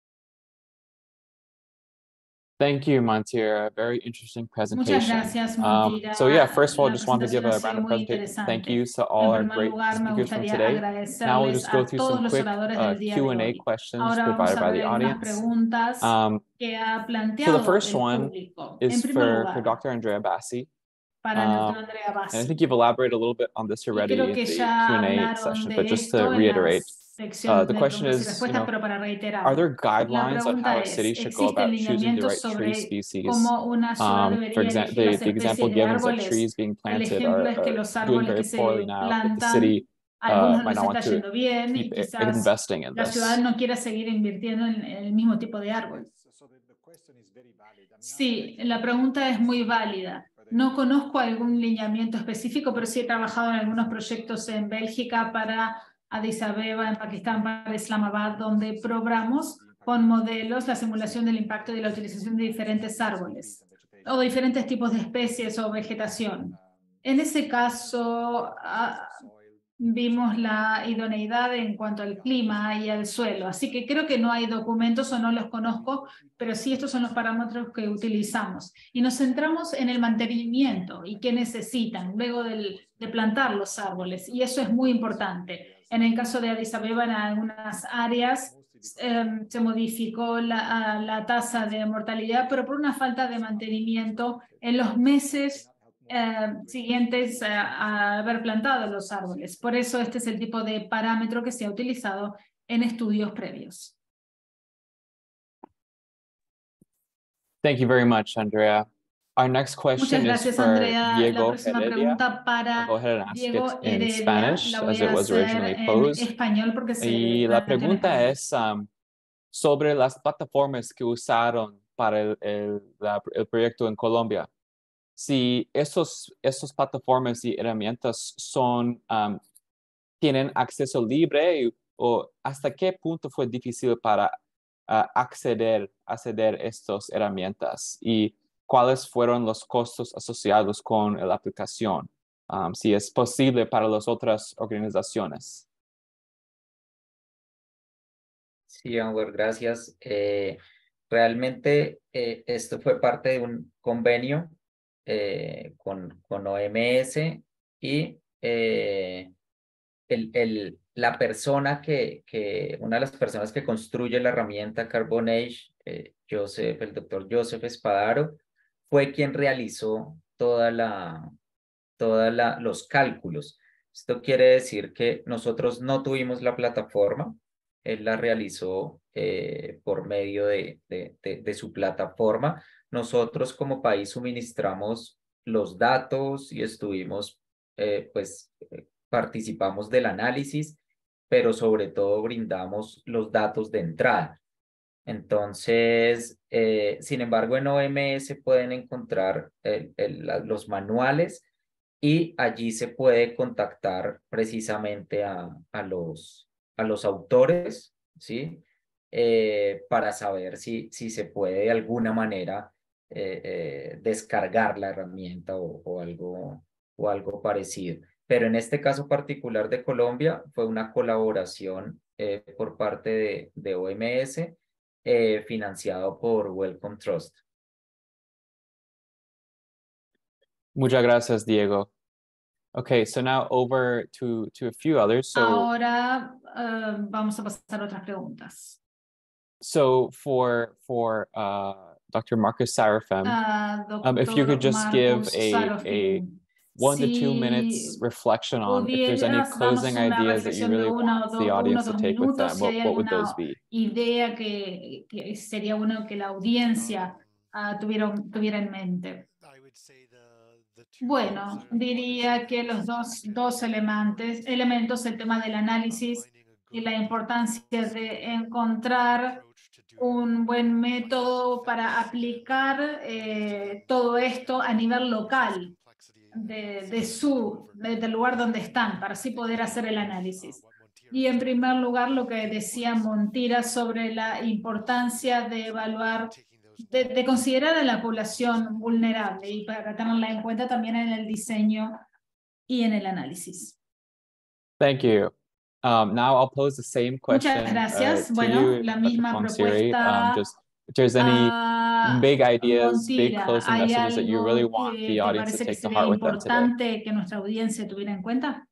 Thank you, Mantiera. Very interesting presentation. Muchas gracias, Um, Montira. so yeah, first of all, La just wanted to give a presentación ha round of sido muy presentation. Thank interesante. you to all our En primer great lugar, me speakers from gustaría today. Now we'll agradecerles just go a through todos some los quick oradores uh, del día Q de and A hoy. questions Ahora vamos provided a by ver the algunas audience. preguntas Um, que ha so planteado the first el one público. is En primer for, lugar, for Doctor Andrea Bassi. para Um, el doctor Andrea and I Bassi. think you've elaborated a little bit on this Y already creo in que the ya Q and A hablaron session, de but just to esto en reiterate, la uh, sección the de question preguntas y is, you respuestas, know, pero para are reiterarlo. there La guidelines on how pregunta a city es, should go ¿existen about choosing the lineamientos right tree sobre species? cómo una ciudad Um, for debería example, elegir the, las the example especies de given is that árboles? trees being El planted ejemplo are, es que are los doing árboles very que se poorly now, but the plantan, city uh, algunos no might les not want está to yendo bien y keep quizás investing in la ciudad this. no quiera seguir invirtiendo en el mismo tipo de árbol. Sí, la pregunta es muy válida. No conozco algún lineamiento específico, pero sí he trabajado en algunos proyectos en Bélgica para Addis Abeba, en Pakistán, para Islamabad, donde probamos con modelos la simulación del impacto de la utilización de diferentes árboles o diferentes tipos de especies o vegetación. En ese caso, ah, vimos la idoneidad en cuanto al clima y al suelo. Así que creo que no hay documentos o no los conozco, pero sí estos son los parámetros que utilizamos. Y nos centramos en el mantenimiento y qué necesitan luego del, de plantar los árboles. Y eso es muy importante. En el caso de Addis Abeba, en algunas áreas eh, se modificó la, la tasa de mortalidad, pero por una falta de mantenimiento en los meses Eh, siguientes a, a haber plantado los árboles. Por eso este es el tipo de parámetro que se ha utilizado en estudios previos. Thank you very much, Andrea. Our next question Muchas gracias, is for Andrea. Diego La próxima Heredia. pregunta para I'll go ahead and ask Diego it in Heredia. Spanish La voy as it a was hacer originally en posed. español porque se Y la planteó en pregunta español. es um, sobre las plataformas que usaron para el, el, la, el proyecto en Colombia. Si esos, esos plataformas y herramientas son, um, tienen acceso libre o hasta qué punto fue difícil para uh, acceder, acceder a estas herramientas y cuáles fueron los costos asociados con la aplicación, um, si es posible para las otras organizaciones. Sí, Anwar, gracias. Eh, realmente eh, esto fue parte de un convenio eh, con, con O M S y eh, el, el, la persona que, que, una de las personas que construye la herramienta Carbonage, eh, Joseph, el doctor Joseph Espadaro, fue quien realizó toda la, toda la, los cálculos. Esto quiere decir que nosotros no tuvimos la plataforma, él la realizó eh, por medio de, de, de, de su plataforma. Nosotros como país suministramos los datos y estuvimos, eh, pues, eh, participamos del análisis, pero sobre todo brindamos los datos de entrada. Entonces, eh, sin embargo, en O M S pueden encontrar el, el, los manuales y allí se puede contactar precisamente a, a, los, a los autores, ¿sí? Eh, para saber si, si se puede de alguna manera eh, eh, descargar la herramienta o, o, algo, o algo parecido. Pero en este caso particular de Colombia fue una colaboración eh, por parte de, de O M S eh, financiado por Wellcome Trust. Muchas gracias, Diego. Okay, so now over to, to a few others. So, Ahora uh, vamos a pasar a otras preguntas. so for for uh, Doctor Marcus Sarafem, Uh, um, if you could just give Marcus a, a Sarafim, one to si two minutes reflection on if there's any pudieras closing darnos una ideas that you reflexión de really una want o the dos, uno audience o to dos take with minutos, them, si what, hay what would alguna those be? idea que, que sería bueno que la audiencia uh, tuviera, tuviera en mente. Bueno, diría que los dos, dos elementos, elementos, el tema del análisis y la importancia de encontrar un buen método para aplicar eh, todo esto a nivel local de, de su, de, del lugar donde están, para así poder hacer el análisis. Y en primer lugar, lo que decía Montira sobre la importancia de evaluar, de, de considerar a la población vulnerable y para tenerla en cuenta también en el diseño y en el análisis. Thank you. Um, now I'll pose the same question Muchas gracias. uh, to bueno, you, la Doctor misma Ponsiri. propuesta Um, just if there's any a big ideas, big Montira. closing ¿Hay messages that you really algo want que the te audience to parece que take to sería heart with them today? importante que nuestra audiencia tuviera en cuenta?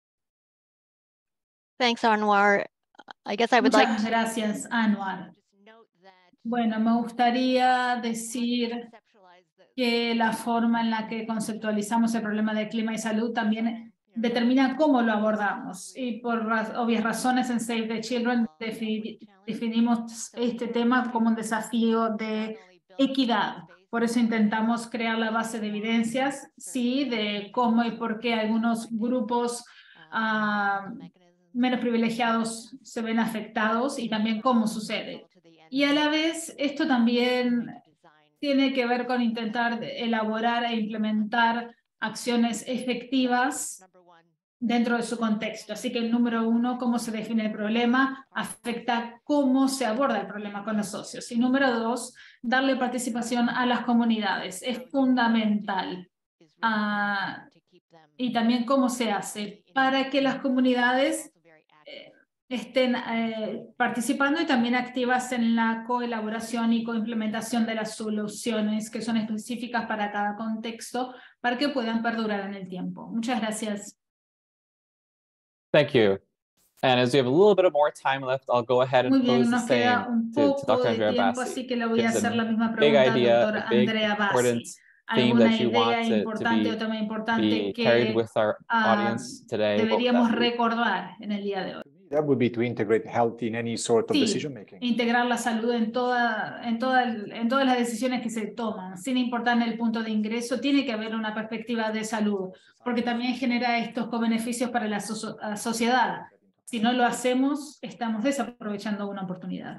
Thanks, Anwar. I guess I would Muchas like to gracias, Anwar. Bueno, me gustaría decir que la forma en la que conceptualizamos el problema de clima y salud también determina cómo lo abordamos. Y por obvias razones en Save the Children definimos este tema como un desafío de equidad. Por eso intentamos crear la base de evidencias, sí, de cómo y por qué algunos grupos uh, menos privilegiados se ven afectados y también cómo sucede. Y a la vez, esto también tiene que ver con intentar elaborar e implementar acciones efectivas dentro de su contexto. Así que el número uno, cómo se define el problema, afecta cómo se aborda el problema con los socios. Y número dos, darle participación a las comunidades. Es fundamental. Uh, y también cómo se hace para que las comunidades eh, estén eh, participando y también activas en la coelaboración y coimplementación de las soluciones que son específicas para cada contexto para que puedan perdurar en el tiempo. Muchas gracias. Thank you. And as we have a little bit of more time left, I'll go ahead and Muy bien, pose the nos queda same un to, to poco Doctor de Andrea tiempo, Bassi. así que le voy a There's hacer a la misma big pregunta al idea, doctor a big, Andrea important Bassi. theme ¿Alguna that you idea want to, to importante be, o tema importante be carried que with our uh, audience today? What would deberíamos that be? recordar en el día de hoy? That would be to integrate health in any sort of Sí, decision making. integrar la salud en, toda, en, toda, en todas las decisiones que se toman, sin importar el punto de ingreso, tiene que haber una perspectiva de salud, porque también genera estos beneficios para la, so la sociedad. Si no lo hacemos, estamos desaprovechando una oportunidad.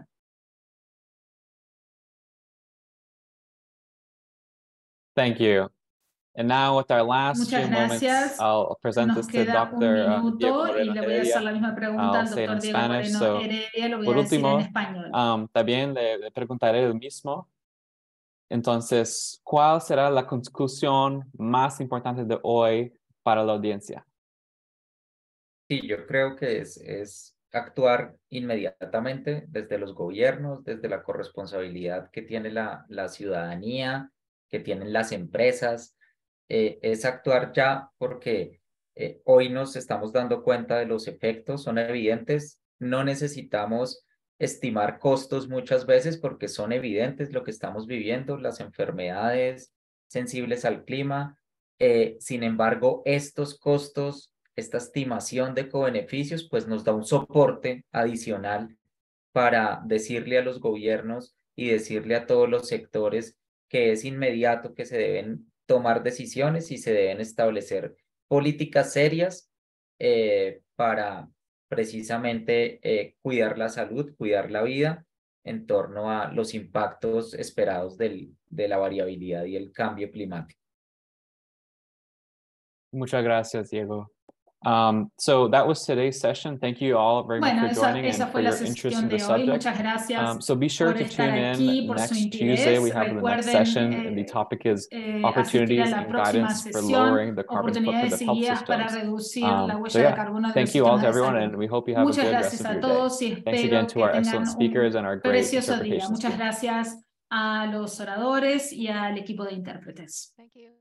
Thank you. And now with our last Muchas few gracias. moments, I'll present Nos this to queda un Doctor Uh, Diego minuto y Moreno le voy a hacer Heredia. la misma pregunta I'll al say it doctor in Diego Spanish. Moreno So, Heredia, lo voy por a decir último, en español. um, también le, le preguntaré el mismo. Entonces, ¿cuál será la conclusión más importante de hoy para la audiencia? Sí, yo creo que es, es actuar inmediatamente desde los gobiernos, desde la corresponsabilidad que tiene la, la ciudadanía, que tienen las empresas, eh, es actuar ya porque eh, hoy nos estamos dando cuenta de los efectos, son evidentes, no necesitamos estimar costos muchas veces porque son evidentes lo que estamos viviendo, las enfermedades sensibles al clima. Eh, sin embargo, estos costos, esta estimación de cobeneficios, pues nos da un soporte adicional para decirle a los gobiernos y decirle a todos los sectores que es inmediato que se deben tomar decisiones y se deben establecer políticas serias eh, para precisamente eh, cuidar la salud, cuidar la vida en torno a los impactos esperados del, de la variabilidad y el cambio climático. Muchas gracias, Diego. Um, so that was today's session. Thank you all very Bueno, much for esa, joining esa and fue for la your interest sesión in the de hoy. subject. Muchas gracias Um, so be sure por to estar tune aquí, in por su next Tuesday. We interés. have the next Recuerden session, and the eh, topic is eh, asistir a opportunities la and próxima guidance for lowering sesión, the carbon footprint oportunidades of y health guías para systems. reducir la Um, huella so de yeah, carbono de los thank you all sistemas to de everyone, and salud. we hope you have Muchas a good rest gracias of a your day. todos y Thanks again espero to que our excellent tengan speakers un and our great precioso día. interpretations Muchas team. gracias a los oradores y al equipo de intérpretes. Thank you.